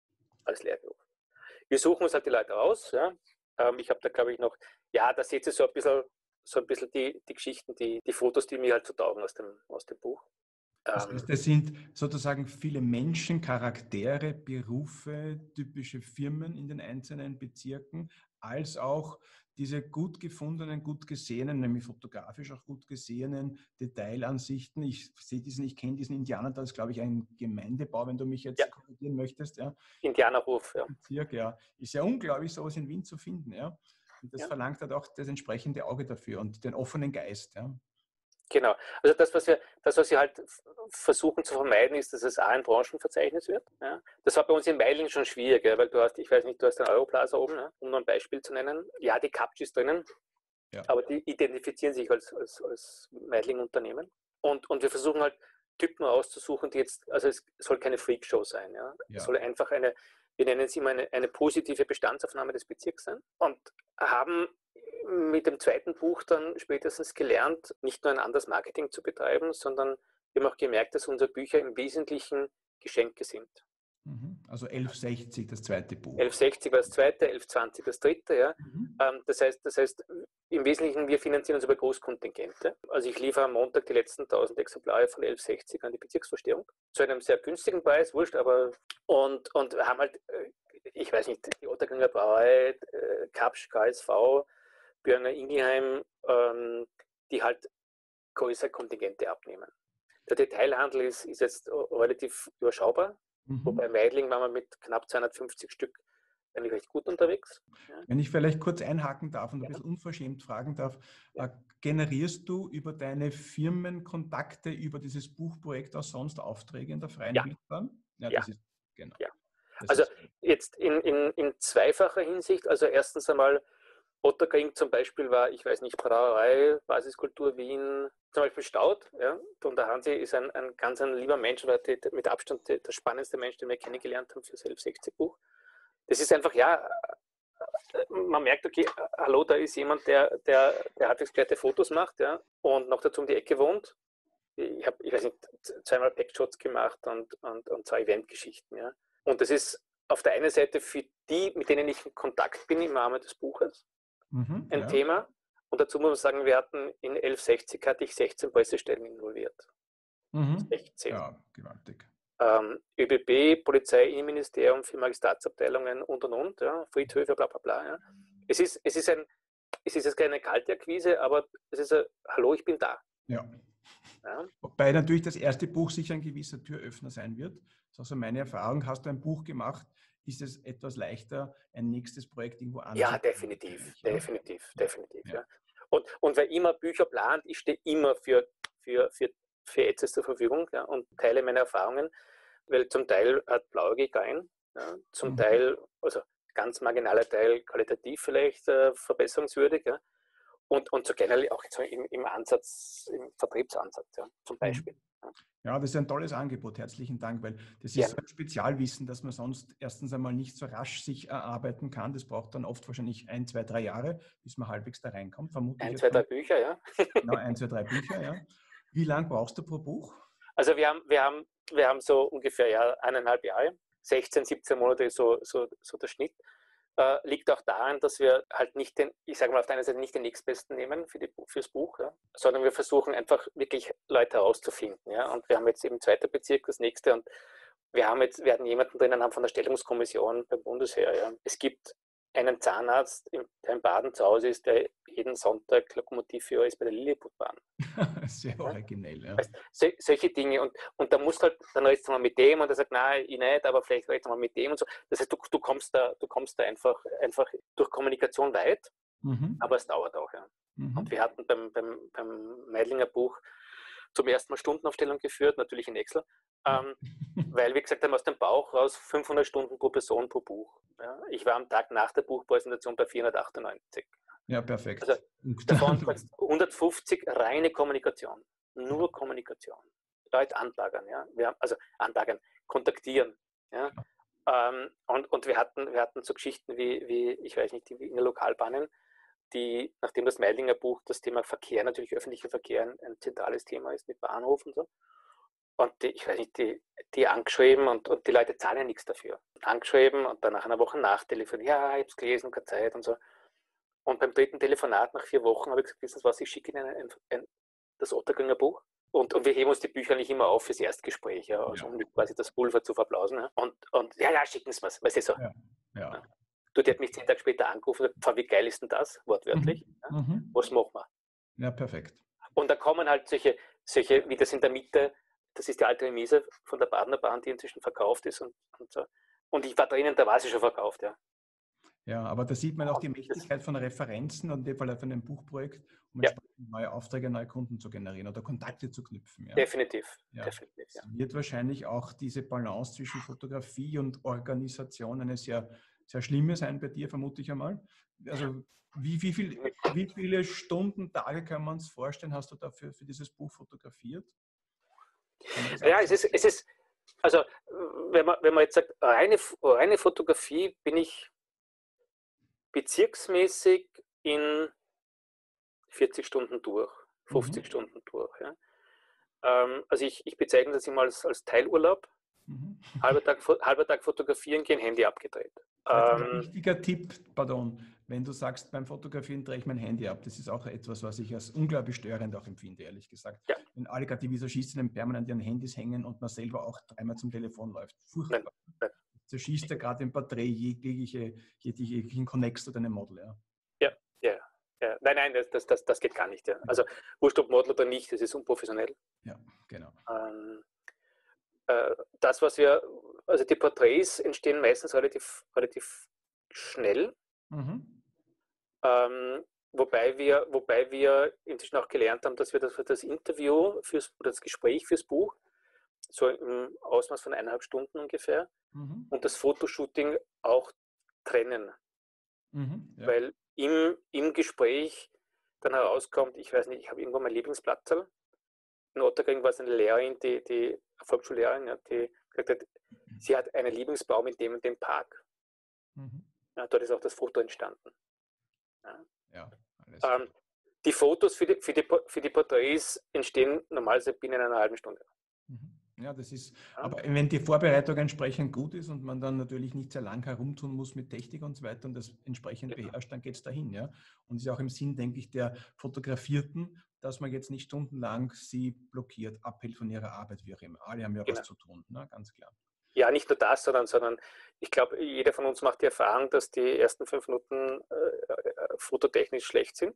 Als Lehrberuf. Wir suchen uns halt die Leute aus. Ja. Ähm, ich habe da, glaube ich, noch, ja, da seht ihr so ein bisschen, so ein bisschen die, die Geschichten, die, die Fotos, die mir halt so taugen aus dem, aus dem Buch. Das heißt, es sind sozusagen viele Menschen, Charaktere, Berufe, typische Firmen in den einzelnen Bezirken, als auch diese gut gefundenen, gut gesehenen, nämlich fotografisch auch gut gesehenen Detailansichten. Ich sehe diesen, ich kenne diesen Indianer, ist, glaube ich, ein Gemeindebau, wenn du mich jetzt ja. korrigieren möchtest. Ja. Indianerhof, ja. Bezirk, ja. Ist ja unglaublich, sowas in Wien zu finden. Ja. Und das ja. verlangt halt auch das entsprechende Auge dafür und den offenen Geist. Ja. Genau. Also das, was wir, das, was wir halt versuchen zu vermeiden, ist, dass es auch ein Branchenverzeichnis wird. Ja. Das war bei uns in Meidling schon schwierig, weil du hast, ich weiß nicht, du hast den Europlaza oben, ja, um nur ein Beispiel zu nennen. Ja, die Capci ist drinnen, ja. aber die identifizieren sich als, als, als Meidling-Unternehmen. Und, und wir versuchen halt Typen auszusuchen, die jetzt, also es soll keine Freakshow sein. Ja. Ja. Es soll einfach eine, wir nennen es immer eine, eine positive Bestandsaufnahme des Bezirks sein und haben mit dem zweiten Buch dann spätestens gelernt, nicht nur ein anderes Marketing zu betreiben, sondern wir haben auch gemerkt, dass unsere Bücher im Wesentlichen Geschenke sind. Also elf sechzig, das zweite Buch. elf sechzig war das zweite, elf zwanzig das dritte. Ja. Mhm. Das heißt, das heißt, im Wesentlichen, wir finanzieren uns über Großkontingente. Also ich liefere am Montag die letzten tausend Exemplare von elf sechzig an die Bezirksvorstehung. Zu einem sehr günstigen Preis, wurscht, aber und, und haben halt, ich weiß nicht, die Otterkringer Brauerei, Kapsch, K S V, Björner Ingelheim, ähm, die halt größere Kontingente abnehmen. Der Detailhandel ist, ist jetzt relativ überschaubar, mhm. wobei Meidling waren wir mit knapp zweihundertfünfzig Stück eigentlich recht gut unterwegs. Ja. Wenn ich vielleicht kurz einhaken darf und ja. ein bisschen unverschämt fragen darf, ja. äh, generierst du über deine Firmenkontakte, über dieses Buchprojekt auch sonst Aufträge in der freien ja. Wildbahn? Ja, ja. Das ist, genau. Ja. Das also ist jetzt in, in, in zweifacher Hinsicht, also erstens einmal Otterkring zum Beispiel war, ich weiß nicht, Brauerei, Basiskultur Wien, zum Beispiel Staud. Ja. Und der Hansi ist ein, ein ganz ein lieber Mensch, war die, mit Abstand der, der spannendste Mensch, den wir kennengelernt haben für das elf sechzig Buch. Das ist einfach, ja, man merkt, okay, hallo, da ist jemand, der, der, der halbwegs gescheite Fotos macht, ja, und noch dazu um die Ecke wohnt. Ich habe, ich weiß nicht, zweimal Packshots gemacht und, und, und zwei Eventgeschichten. Ja. Und das ist auf der einen Seite für die, mit denen ich in Kontakt bin im Rahmen des Buches, Mhm, ein ja. Thema. Und dazu muss man sagen, wir hatten in elf sechzig hatte ich sechzehn Pressestellen involviert. Mhm. sechzehn. Ja, gewaltig. Ähm, ÖBB, Polizei, Innenministerium, für Magistratsabteilungen und und und, ja, Friedhöfe, bla bla bla. Ja. Es ist, es ist ein, es ist jetzt keine kalte Akquise, aber es ist ein, hallo, ich bin da. Ja. Ja. Wobei natürlich das erste Buch sicher ein gewisser Türöffner sein wird. Das ist also meine Erfahrung. Hast du ein Buch gemacht, ist es etwas leichter, ein nächstes Projekt irgendwo anzufangen. Ja, definitiv, definitiv, ja. definitiv. Ja. Ja. Und, und wer immer Bücher plant, ich stehe immer für, für, für, für Ads zur Verfügung, ja, und teile meine Erfahrungen, weil zum Teil hat Blauäugig ein, ja, zum mhm. Teil, also ganz marginaler Teil qualitativ vielleicht äh, verbesserungswürdig, ja, und, und so generell auch so im, im Ansatz, im Vertriebsansatz, ja, zum Beispiel. Mhm. Ja, das ist ein tolles Angebot. Herzlichen Dank, weil das ist ja. so ein Spezialwissen, das man sonst erstens einmal nicht so rasch sich erarbeiten kann. Das braucht dann oft wahrscheinlich ein, zwei, drei Jahre, bis man halbwegs da reinkommt. Vermutlich ein, zwei, drei Bücher, ja. Genau, ein, zwei, drei Bücher, ja. Wie lange brauchst du pro Buch? Also wir haben, wir haben, wir haben so ungefähr ja, eineinhalb Jahre, sechzehn, siebzehn Monate ist so, so, so der Schnitt. Äh, liegt auch daran, dass wir halt nicht den, ich sage mal auf der einen Seite nicht den nächstbesten nehmen für die, fürs Buch, ja, sondern wir versuchen einfach wirklich Leute herauszufinden. Ja, und wir haben jetzt eben zweiter Bezirk, das nächste, und wir haben jetzt, wir hatten jemanden drinnen haben von der Stellungskommission beim Bundesheer. Ja. Es gibt einen Zahnarzt, der in Baden zu Hause ist, der jeden Sonntag Lokomotivführer ist bei der Lilliputbahn. Sehr originell, ja. Weißt, so, solche Dinge. Und, und da musst halt, dann redest du mal mit dem und der sagt, nein, ich nicht, aber vielleicht redest du mal mit dem und so. Das heißt, du, du kommst da, du kommst da einfach, einfach durch Kommunikation weit, mhm. aber es dauert auch, ja. Mhm. Und wir hatten beim, beim, beim Meidlinger Buch zum ersten Mal Stundenaufstellung geführt, natürlich in Excel, ähm, weil wir gesagt haben, aus dem Bauch raus fünfhundert Stunden pro Person pro Buch. Ja. Ich war am Tag nach der Buchpräsentation bei vierhundertachtundneunzig. Ja, perfekt. Also davon hundertfünfzig reine Kommunikation, nur ja. Kommunikation. Leute anbaggern, ja. Wir haben, also anbaggern, kontaktieren. Ja. Ja. Ähm, und, und wir hatten, wir hatten so Geschichten wie, wie, ich weiß nicht, die Wiener Lokalbahnen, die, nachdem das Meidlinger Buch das Thema Verkehr, natürlich öffentlicher Verkehr, ein, ein zentrales Thema ist mit Bahnhof und so. Und die, ich weiß nicht, die, die angeschrieben und, und die Leute zahlen ja nichts dafür. Angeschrieben und dann nach einer Woche nachtelefoniert, ja, ich habe es gelesen, keine Zeit und so. Und beim dritten Telefonat nach vier Wochen habe ich gesagt, wissen Sie was, ich schicke Ihnen ein, ein, ein, das Ottergringer Buch. Und, und wir heben uns die Bücher nicht immer auf fürs Erstgespräch, ja, also um quasi das Pulver zu verblausen. Ja. Und, und ja, ja, schicken Sie es, weißt du so. Ja. Ja. Ja. Du, der hat mich zehn Tage später angerufen und gesagt, wie geil ist denn das, wortwörtlich? Mhm. Ja. Mhm. Was machen wir? Ja, perfekt. Und da kommen halt solche, solche, wie das in der Mitte, das ist die alte Remise von der Badener Bahn, die inzwischen verkauft ist. Und, und, so. Und ich war drinnen, da war sie schon verkauft, ja. Ja, aber da sieht man auch die Mächtigkeit von Referenzen und in dem Fall von einem Buchprojekt, um ja. neue Aufträge, neue Kunden zu generieren oder Kontakte zu knüpfen. Ja. Definitiv. Ja. Definitiv ja. Es wird wahrscheinlich auch diese Balance zwischen Fotografie und Organisation eine sehr, sehr schlimme sein bei dir, vermute ich einmal. Also wie, wie, viel, wie viele Stunden, Tage kann man uns vorstellen, hast du dafür für dieses Buch fotografiert? Ja, es ist, es ist, also wenn man, wenn man jetzt sagt, reine, reine Fotografie, bin ich bezirksmäßig in vierzig Stunden durch, fünfzig mhm. Stunden durch. Ja. Ähm, also ich, ich bezeichne das immer als, als Teilurlaub. Mhm. Halber Tag, halber Tag fotografieren, kein Handy abgedreht. Ähm, ein wichtiger Tipp, pardon, wenn du sagst, beim Fotografieren drehe ich mein Handy ab, das ist auch etwas, was ich als unglaublich störend auch empfinde, ehrlich gesagt. Ja. Wenn alle gerade die Visagistinnen permanent an Handys hängen und man selber auch dreimal zum Telefon läuft. Furchtbar. Nein, nein. Zerschießt ja gerade im Porträt jegliche, jeglichen Connex zu deinem Model. Ja, ja, ja. ja. Nein, nein, das, das, das, das geht gar nicht. Ja. Also wurscht ob Model oder nicht, das ist unprofessionell. Ja, genau. Ähm, äh, das, was wir, also die Porträts entstehen meistens relativ, relativ schnell. Mhm. Ähm, wobei wir, wobei wir inzwischen auch gelernt haben, dass wir das, das Interview fürs, oder das Gespräch fürs Buch so im Ausmaß von eineinhalb Stunden ungefähr mhm. und das Fotoshooting auch trennen. Mhm, ja. Weil im, im Gespräch dann herauskommt, ich weiß nicht, ich habe irgendwo mein Lieblingsplatzel. In Otterkring war es eine Lehrerin, die, die Volksschullehrerin, ja, die gesagt hat, sie hat einen Lieblingsbaum in dem und dem Park. Mhm. Ja, dort ist auch das Foto entstanden. Ja. Ja, alles ähm, die Fotos für die, für, die, für die Porträts entstehen normalerweise binnen einer halben Stunde. Mhm. Ja, das ist, ja. Aber wenn die Vorbereitung entsprechend gut ist und man dann natürlich nicht sehr lang herumtun muss mit Technik und so weiter und das entsprechend ja. beherrscht, dann geht es dahin. Ja? Und es ist auch im Sinn, denke ich, der Fotografierten, dass man jetzt nicht stundenlang sie blockiert, abhält von ihrer Arbeit, wie auch immer. Alle haben ja genau. was zu tun, ne? Ganz klar. Ja, nicht nur das, sondern, sondern ich glaube, jeder von uns macht die Erfahrung, dass die ersten fünf Minuten äh, fototechnisch schlecht sind.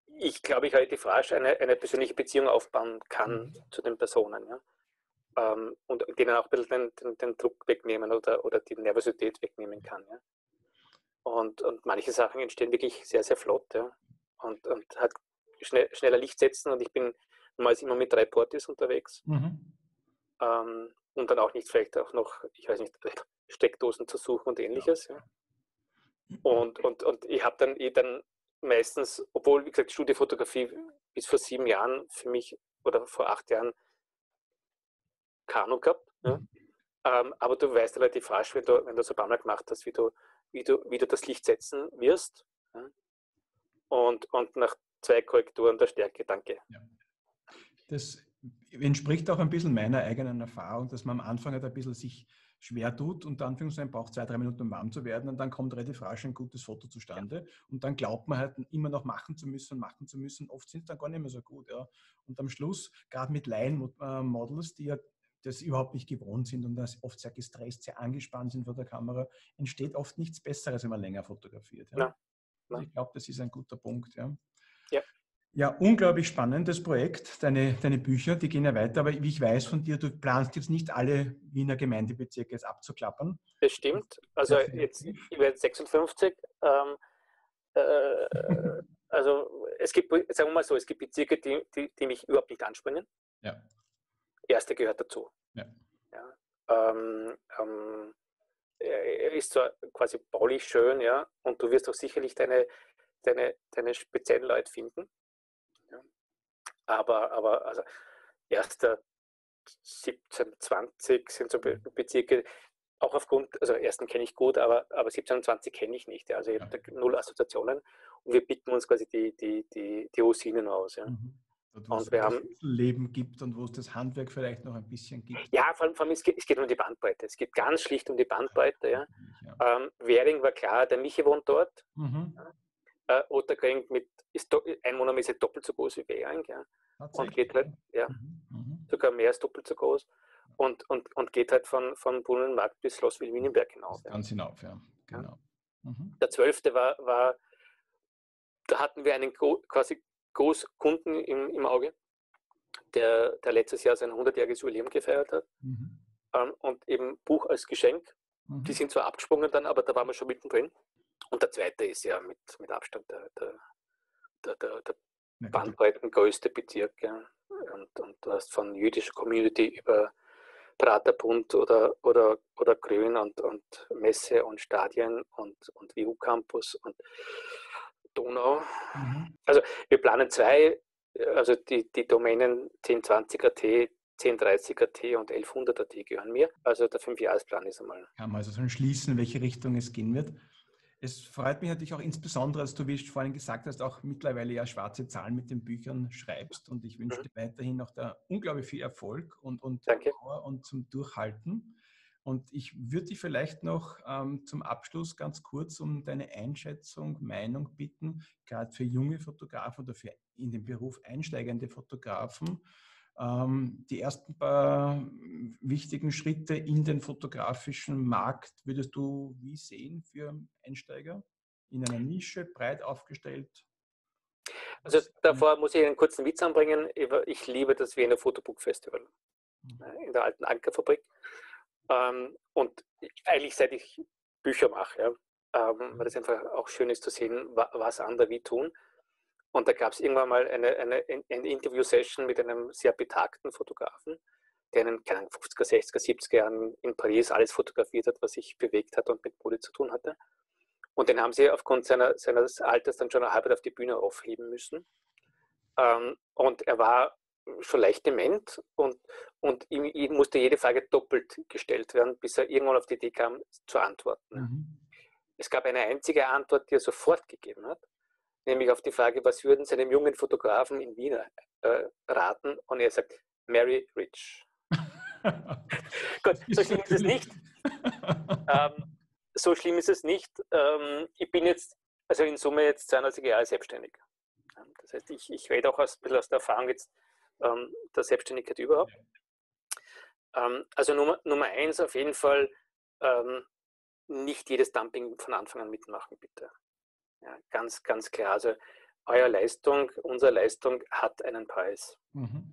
ich glaube, ich relativ rasch eine, eine persönliche Beziehung aufbauen kann mhm. zu den Personen. Ja? Ähm, und denen auch ein bisschen den, den, den Druck wegnehmen oder, oder die Nervosität wegnehmen kann. Ja? Und, und manche Sachen entstehen wirklich sehr, sehr flott. Ja? Und, und hat schnell, schneller Licht setzen und ich bin meist immer mit drei Portis unterwegs. Mhm. Ähm, und dann auch nicht vielleicht auch noch, ich weiß nicht, Steckdosen zu suchen und ähnliches. Ja. Ja. Und, und, und ich habe dann eh dann meistens, obwohl, wie gesagt, Studiofotografie bis vor sieben Jahren für mich oder vor acht Jahren Kanu gehabt. Ja. Ähm, aber du weißt relativ rasch, wenn du, wenn du so ein paar Mal gemacht hast, wie du, wie du, wie du das Licht setzen wirst. Ja. Und, und nach zwei Korrekturen der Stärke, danke. Ja. Das entspricht auch ein bisschen meiner eigenen Erfahrung, dass man am Anfang halt ein bisschen sich schwer tut und dann Anführungszeichen braucht zwei, drei Minuten, um warm zu werden und dann kommt relativ rasch ein gutes Foto zustande ja. Und dann glaubt man halt immer noch machen zu müssen, machen zu müssen. Oft sind es dann gar nicht mehr so gut. Ja. Und am Schluss, gerade mit Laien-Models, die ja das überhaupt nicht gewohnt sind und das oft sehr gestresst, sehr angespannt sind vor der Kamera, entsteht oft nichts Besseres, wenn man länger fotografiert. Ja. Ja. Also ich glaube, das ist ein guter Punkt. Ja. Ja. Ja, unglaublich spannendes Projekt, deine, deine Bücher, die gehen ja weiter, aber wie ich weiß von dir, du planst jetzt nicht alle Wiener Gemeindebezirke jetzt abzuklappern. Das stimmt, also jetzt, ich werde jetzt sechsundfünfzig, ähm, äh, also es gibt, sagen wir mal so, es gibt Bezirke, die, die, die mich überhaupt nicht anspringen. Ja. Erste gehört dazu. Ja. Ja, ähm, ähm, er ist zwar quasi baulich schön, ja, und du wirst auch sicherlich deine, deine, deine speziellen Leute finden. Ja. Aber, aber also erster siebzehn, zwanzig sind so Be Bezirke, auch aufgrund, also ersten kenne ich gut, aber, aber siebzehn und zwanzig kenne ich nicht. Ja. Also ich habe da null Assoziationen und wir picken uns quasi die, die, die, die Rosinen aus. Ja. Mhm. Dort, wo und es wir haben Leben gibt und wo es das Handwerk vielleicht noch ein bisschen gibt. Ja, vor allem, vor allem es, geht, es geht um die Bandbreite. Es geht ganz schlicht um die Bandbreite. Ja. Ja. Ähm, Währing war klar, der Michi wohnt dort. Mhm. Ja. Äh, Otterkring mit, ist do, einwohnermäßig ist doppelt so groß wie Währing. Ja. Und geht halt, ja, mhm. sogar mehr als doppelt so groß. Und, und, und geht halt von, von Brunnenmarkt bis Schloss Wilminenberg hinauf. Ja. Ganz hinauf, ja. Genau. Ja. Mhm. Der zwölfte war, war, da hatten wir einen quasi Großkunden im, im Auge, der, der letztes Jahr sein hundertjähriges Jubiläum gefeiert hat. Mhm. Ähm, und eben Buch als Geschenk. Mhm. Die sind zwar abgesprungen dann, aber da waren wir schon mittendrin. Und der zweite ist ja mit, mit Abstand der, der, der, der, der ja, bandbreitengrößte Bezirk. Ja. Und, und du hast von jüdischer Community über Praterbund oder, oder, oder Grün und, und Messe und Stadien und, und W U Campus und Donau. Mhm. Also wir planen zwei, also die, die Domänen zehn zwanzig Punkt at, zehn dreißig Punkt at und elfhundert Punkt at gehören mir. Also der Fünfjahresplan ist einmal. Kann man also schon schließen, in welche Richtung es gehen wird. Es freut mich natürlich auch insbesondere, dass du, wie du vorhin gesagt hast, auch mittlerweile ja schwarze Zahlen mit den Büchern schreibst und ich wünsche mhm. dir weiterhin noch da unglaublich viel Erfolg und, und Power und zum Durchhalten. Und ich würde dich vielleicht noch ähm, zum Abschluss ganz kurz um deine Einschätzung, Meinung bitten, gerade für junge Fotografen oder für in den Beruf einsteigende Fotografen. Ähm, die ersten paar wichtigen Schritte in den fotografischen Markt würdest du wie sehen für Einsteiger? In einer Nische, breit aufgestellt? Also davor muss ich einen kurzen Witz anbringen. Ich liebe das Wiener Fotobook Festival in der alten Ankerfabrik. Und eigentlich seit ich Bücher mache, ja, weil es einfach auch schön ist zu sehen, was andere wie tun. Und da gab es irgendwann mal eine, eine, eine Interview-Session mit einem sehr betagten Fotografen, der in den fünfziger, sechziger, siebziger Jahren in Paris alles fotografiert hat, was sich bewegt hat und mit Mode zu tun hatte. Und den haben sie aufgrund seiner, seines Alters dann schon eine Arbeit auf die Bühne aufheben müssen. Ähm, und er war schon leicht dement und, und ihm, ihm musste jede Frage doppelt gestellt werden, bis er irgendwann auf die Idee kam, zu antworten. Mhm. Es gab eine einzige Antwort, die er sofort gegeben hat, nämlich auf die Frage, was würden Sie einem jungen Fotografen in Wien äh, raten? Und er sagt, marry rich. Gut, so schlimm ist es nicht. ähm, so schlimm ist es nicht. Ähm, ich bin jetzt, also in Summe jetzt zweiunddreißig Jahre selbstständig. Das heißt, ich, ich rede auch aus, ein bisschen aus der Erfahrung jetzt ähm, der Selbstständigkeit überhaupt. Ähm, also Nummer, Nummer eins auf jeden Fall, ähm, nicht jedes Dumping von Anfang an mitmachen, bitte. Ja, ganz, ganz klar. Also eure Leistung, unsere Leistung hat einen Preis. Mhm.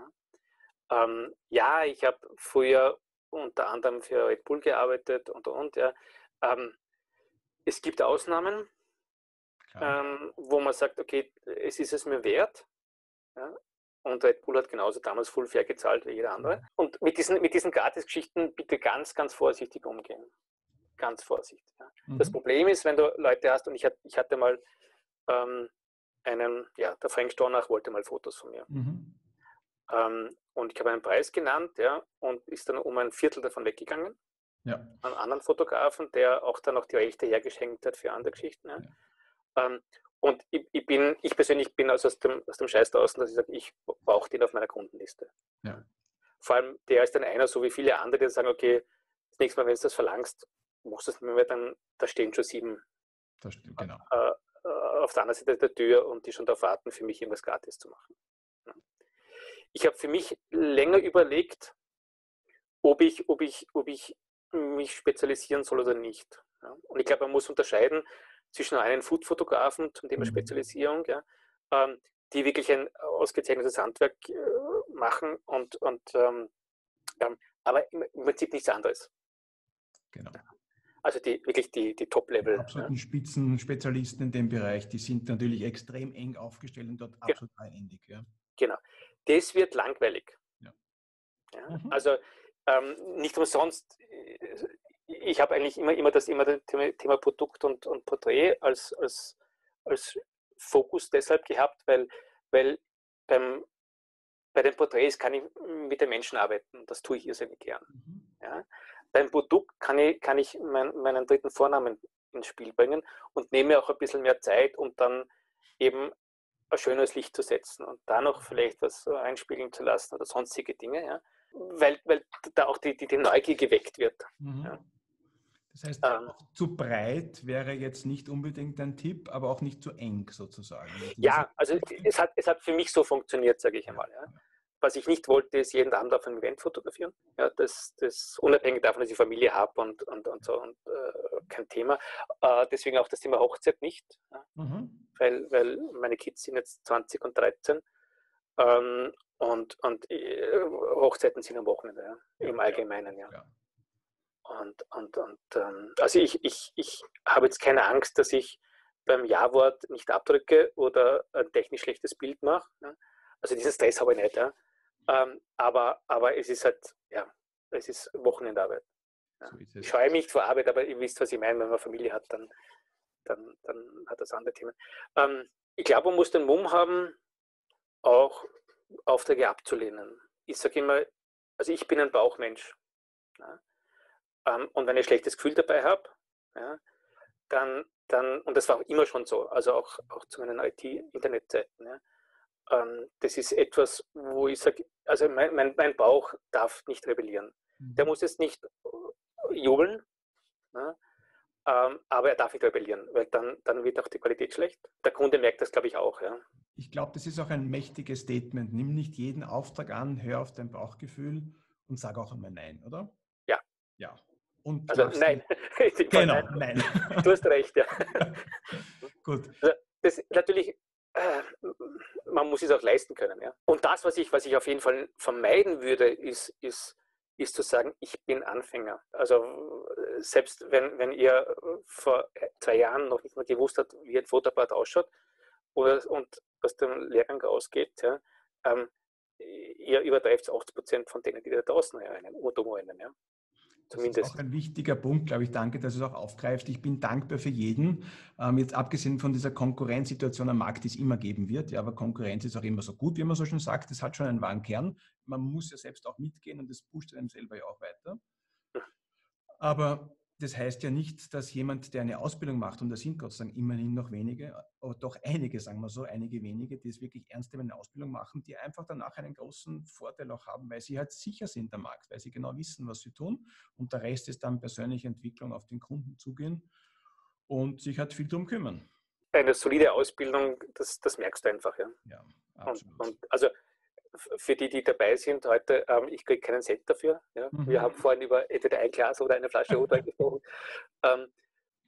Ja, ähm, ja ich habe früher unter anderem für Red Bull gearbeitet und, und, ja. Ähm, es gibt Ausnahmen, ähm, wo man sagt, okay, es ist es mir wert. Ja. Und Red Bull hat genauso damals full fair gezahlt wie jeder andere. Und mit diesen, mit diesen Gratis-Geschichten bitte ganz, ganz vorsichtig umgehen. Ganz vorsichtig. Ja. Mhm. Das Problem ist, wenn du Leute hast, und ich, hat, ich hatte mal ähm, einen, ja, der Frank Stornach wollte mal Fotos von mir. Mhm. Ähm, und ich habe einen Preis genannt, ja, und ist dann um ein Viertel davon weggegangen. Ja. Einen anderen Fotografen, der auch dann noch die Rechte hergeschenkt hat für andere Geschichten. Ja. Ja. Ähm, und ich, ich, bin, ich persönlich bin also aus dem, aus dem Scheiß draußen, dass ich sage, ich brauche den auf meiner Kundenliste. Ja. Vor allem, der ist dann einer, so wie viele andere, die sagen, okay, das nächste Mal, wenn du das verlangst, musst du es mir dann, da stehen schon sieben das stimmt, genau. äh, auf der anderen Seite der Tür und die schon darauf warten, für mich irgendwas gratis zu machen. Ja. Ich habe für mich länger überlegt, ob ich, ob ich, ob ich mich spezialisieren soll oder nicht. Ja. Und ich glaube, man muss unterscheiden zwischen einem Food-Fotografen zum Thema mhm. Spezialisierung, ja, ähm, die wirklich ein ausgezeichnetes Handwerk äh, machen und, und ähm, ähm, aber im, im Prinzip nichts anderes. Genau. Also die, wirklich die, die Top-Level. Die absoluten ja. Spitzenspezialisten in dem Bereich, die sind natürlich extrem eng aufgestellt und dort absolut ja. einendig. Ja. Genau. Das wird langweilig. Ja. Ja, mhm. Also ähm, nicht umsonst, ich habe eigentlich immer, immer das, immer das Thema, Thema Produkt und, und Porträt als, als, als Fokus deshalb gehabt, weil, weil beim, bei den Porträts kann ich mit den Menschen arbeiten. Das tue ich irrsinnig gern. Mhm. Ja. Beim Produkt kann ich, kann ich mein, meinen dritten Vornamen ins Spiel bringen und nehme auch ein bisschen mehr Zeit, um dann eben ein schönes Licht zu setzen und da noch vielleicht was einspiegeln zu lassen oder sonstige Dinge, ja. weil, weil da auch die, die, die Neugier geweckt wird. Mhm. Ja. Das heißt, ähm, zu breit wäre jetzt nicht unbedingt ein Tipp, aber auch nicht zu eng sozusagen. Ja, also es hat, es hat für mich so funktioniert, sage ich einmal. Ja. Was ich nicht wollte, ist jeden Abend auf einem Event fotografieren. Ja, das, das unabhängig davon, dass ich Familie habe und, und, und so, und äh, kein Thema. Äh, deswegen auch das Thema Hochzeit nicht. Ja. Mhm. Weil, weil meine Kids sind jetzt zwanzig und dreizehn. Ähm, und, und äh, Hochzeiten sind am Wochenende, ja, ja, im Allgemeinen. Ja. Ja. Und, und, und ähm, also ich, ich, ich habe jetzt keine Angst, dass ich beim Ja-Wort nicht abdrücke oder ein technisch schlechtes Bild mache. Ja. Also diesen Stress habe ich nicht. Ja. Ähm, aber, aber es ist halt, ja, es ist Wochenendarbeit. Ja. So ist es. Ich scheue mich vor Arbeit, aber ihr wisst, was ich meine, wenn man Familie hat, dann, dann, dann hat das andere Themen. Ähm, ich glaube, man muss den Mumm haben, auch Aufträge abzulehnen. Ich sage immer, also ich bin ein Bauchmensch. Ja. Ähm, und wenn ich ein schlechtes Gefühl dabei habe, ja, dann, dann, und das war auch immer schon so, also auch, auch zu meinen I T-Internetzeiten, ja, ähm, das ist etwas, wo ich sage, also mein, mein, mein Bauch darf nicht rebellieren. Der muss jetzt nicht jubeln, ja, ähm, aber er darf nicht rebellieren, weil dann, dann wird auch die Qualität schlecht. Der Kunde merkt das, glaube ich, auch. Ja. Ich glaube, das ist auch ein mächtiges Statement. Nimm nicht jeden Auftrag an, hör auf dein Bauchgefühl und sag auch einmal Nein, oder? Ja. Ja. Und also nein. Genau, nein. Du hast recht, ja. Gut. Also das natürlich, äh, man muss es auch leisten können. Ja. Und das, was ich, was ich auf jeden Fall vermeiden würde, ist, ist, ist zu sagen, ich bin Anfänger. Also selbst wenn, wenn ihr vor zwei Jahren noch nicht mal gewusst habt, wie ein Fotoapparat ausschaut oder, und aus dem Lehrgang ausgeht, ja, ähm, ihr übertrefft achtzig Prozent von denen, die da draußen rennen, rennen, ja. Zumindest. Das ist auch ein wichtiger Punkt, glaube ich. Danke, dass du es auch aufgreifst. Ich bin dankbar für jeden. Ähm, jetzt abgesehen von dieser Konkurrenzsituation am Markt, die es immer geben wird. Ja, aber Konkurrenz ist auch immer so gut, wie man so schön sagt. Das hat schon einen wahren Kern. Man muss ja selbst auch mitgehen und das pusht einem selber ja auch weiter. Aber das heißt ja nicht, dass jemand, der eine Ausbildung macht, und da sind Gott sei Dank immerhin noch wenige, aber doch einige, sagen wir so, einige wenige, die es wirklich ernst nehmen, eine Ausbildung machen, die einfach danach einen großen Vorteil auch haben, weil sie halt sicher sind am Markt, weil sie genau wissen, was sie tun. Und der Rest ist dann persönliche Entwicklung, auf den Kunden zugehen und sich halt viel drum kümmern. Eine solide Ausbildung, das, das merkst du einfach. Ja, ja absolut. Und, und also für die, die dabei sind heute, ähm, ich kriege keinen Cent dafür. Ja. Mhm. Wir haben vorhin über entweder ein Glas oder eine Flasche Rotwein gesprochen. Ähm,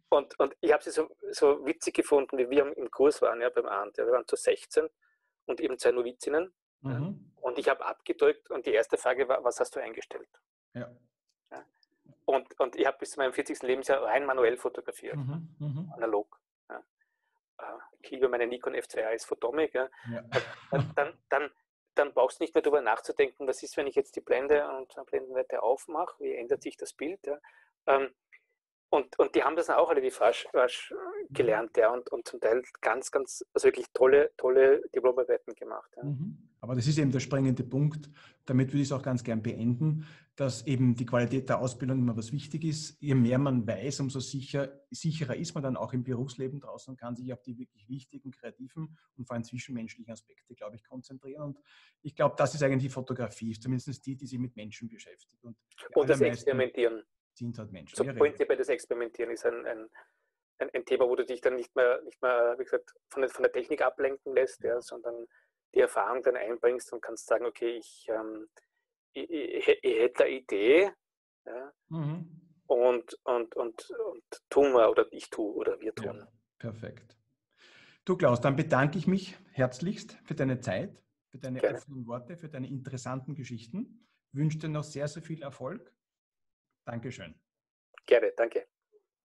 Und, und ich habe sie so, so witzig gefunden, wie wir im Kurs waren, ja, beim Arndt. Ja, wir waren zu sechzehn und eben zwei Novizinnen. Mhm. Ja, und ich habe abgedrückt und die erste Frage war, was hast du eingestellt? Ja. Ja. Und, und ich habe bis zu meinem vierzigsten Lebensjahr rein manuell fotografiert, mhm, mhm. analog. Ja. Ich liebe meine Nikon F zwei eins Photomic. Ja. Ja. Dann, dann, dann, dann brauchst du nicht mehr darüber nachzudenken, was ist, wenn ich jetzt die Blende und Blendenweite aufmache, wie ändert sich das Bild. Ja. Ähm, Und, und die haben das dann auch alle wie Fasch, Fasch gelernt, ja, und, und zum Teil ganz, ganz, also wirklich tolle, tolle Diplomarbeiten gemacht. Ja. Aber das ist eben der springende Punkt, damit würde ich es auch ganz gern beenden, dass eben die Qualität der Ausbildung immer was wichtig ist. Je mehr man weiß, umso sicher, sicherer ist man dann auch im Berufsleben draußen und kann sich auf die wirklich wichtigen, kreativen und vor allem zwischenmenschlichen Aspekte, glaube ich, konzentrieren. Und ich glaube, das ist eigentlich die Fotografie, zumindest die, die sich mit Menschen beschäftigt. Und, und das Experimentieren. Sind halt Menschen. So prinzipiell das Experimentieren ist ein, ein, ein, ein Thema, wo du dich dann nicht mehr, nicht mehr wie gesagt, von der, von der Technik ablenken lässt, ja, sondern die Erfahrung dann einbringst und kannst sagen, okay, ich, ähm, ich, ich, ich hätte eine Idee, ja, mhm. und, und, und, und tun wir oder ich tue oder wir tun. Ja, perfekt. Du Klaus, dann bedanke ich mich herzlichst für deine Zeit, für deine Gerne. offenen Worte, für deine interessanten Geschichten. Ich wünsche dir noch sehr, sehr viel Erfolg. Dankeschön. Gerne, danke.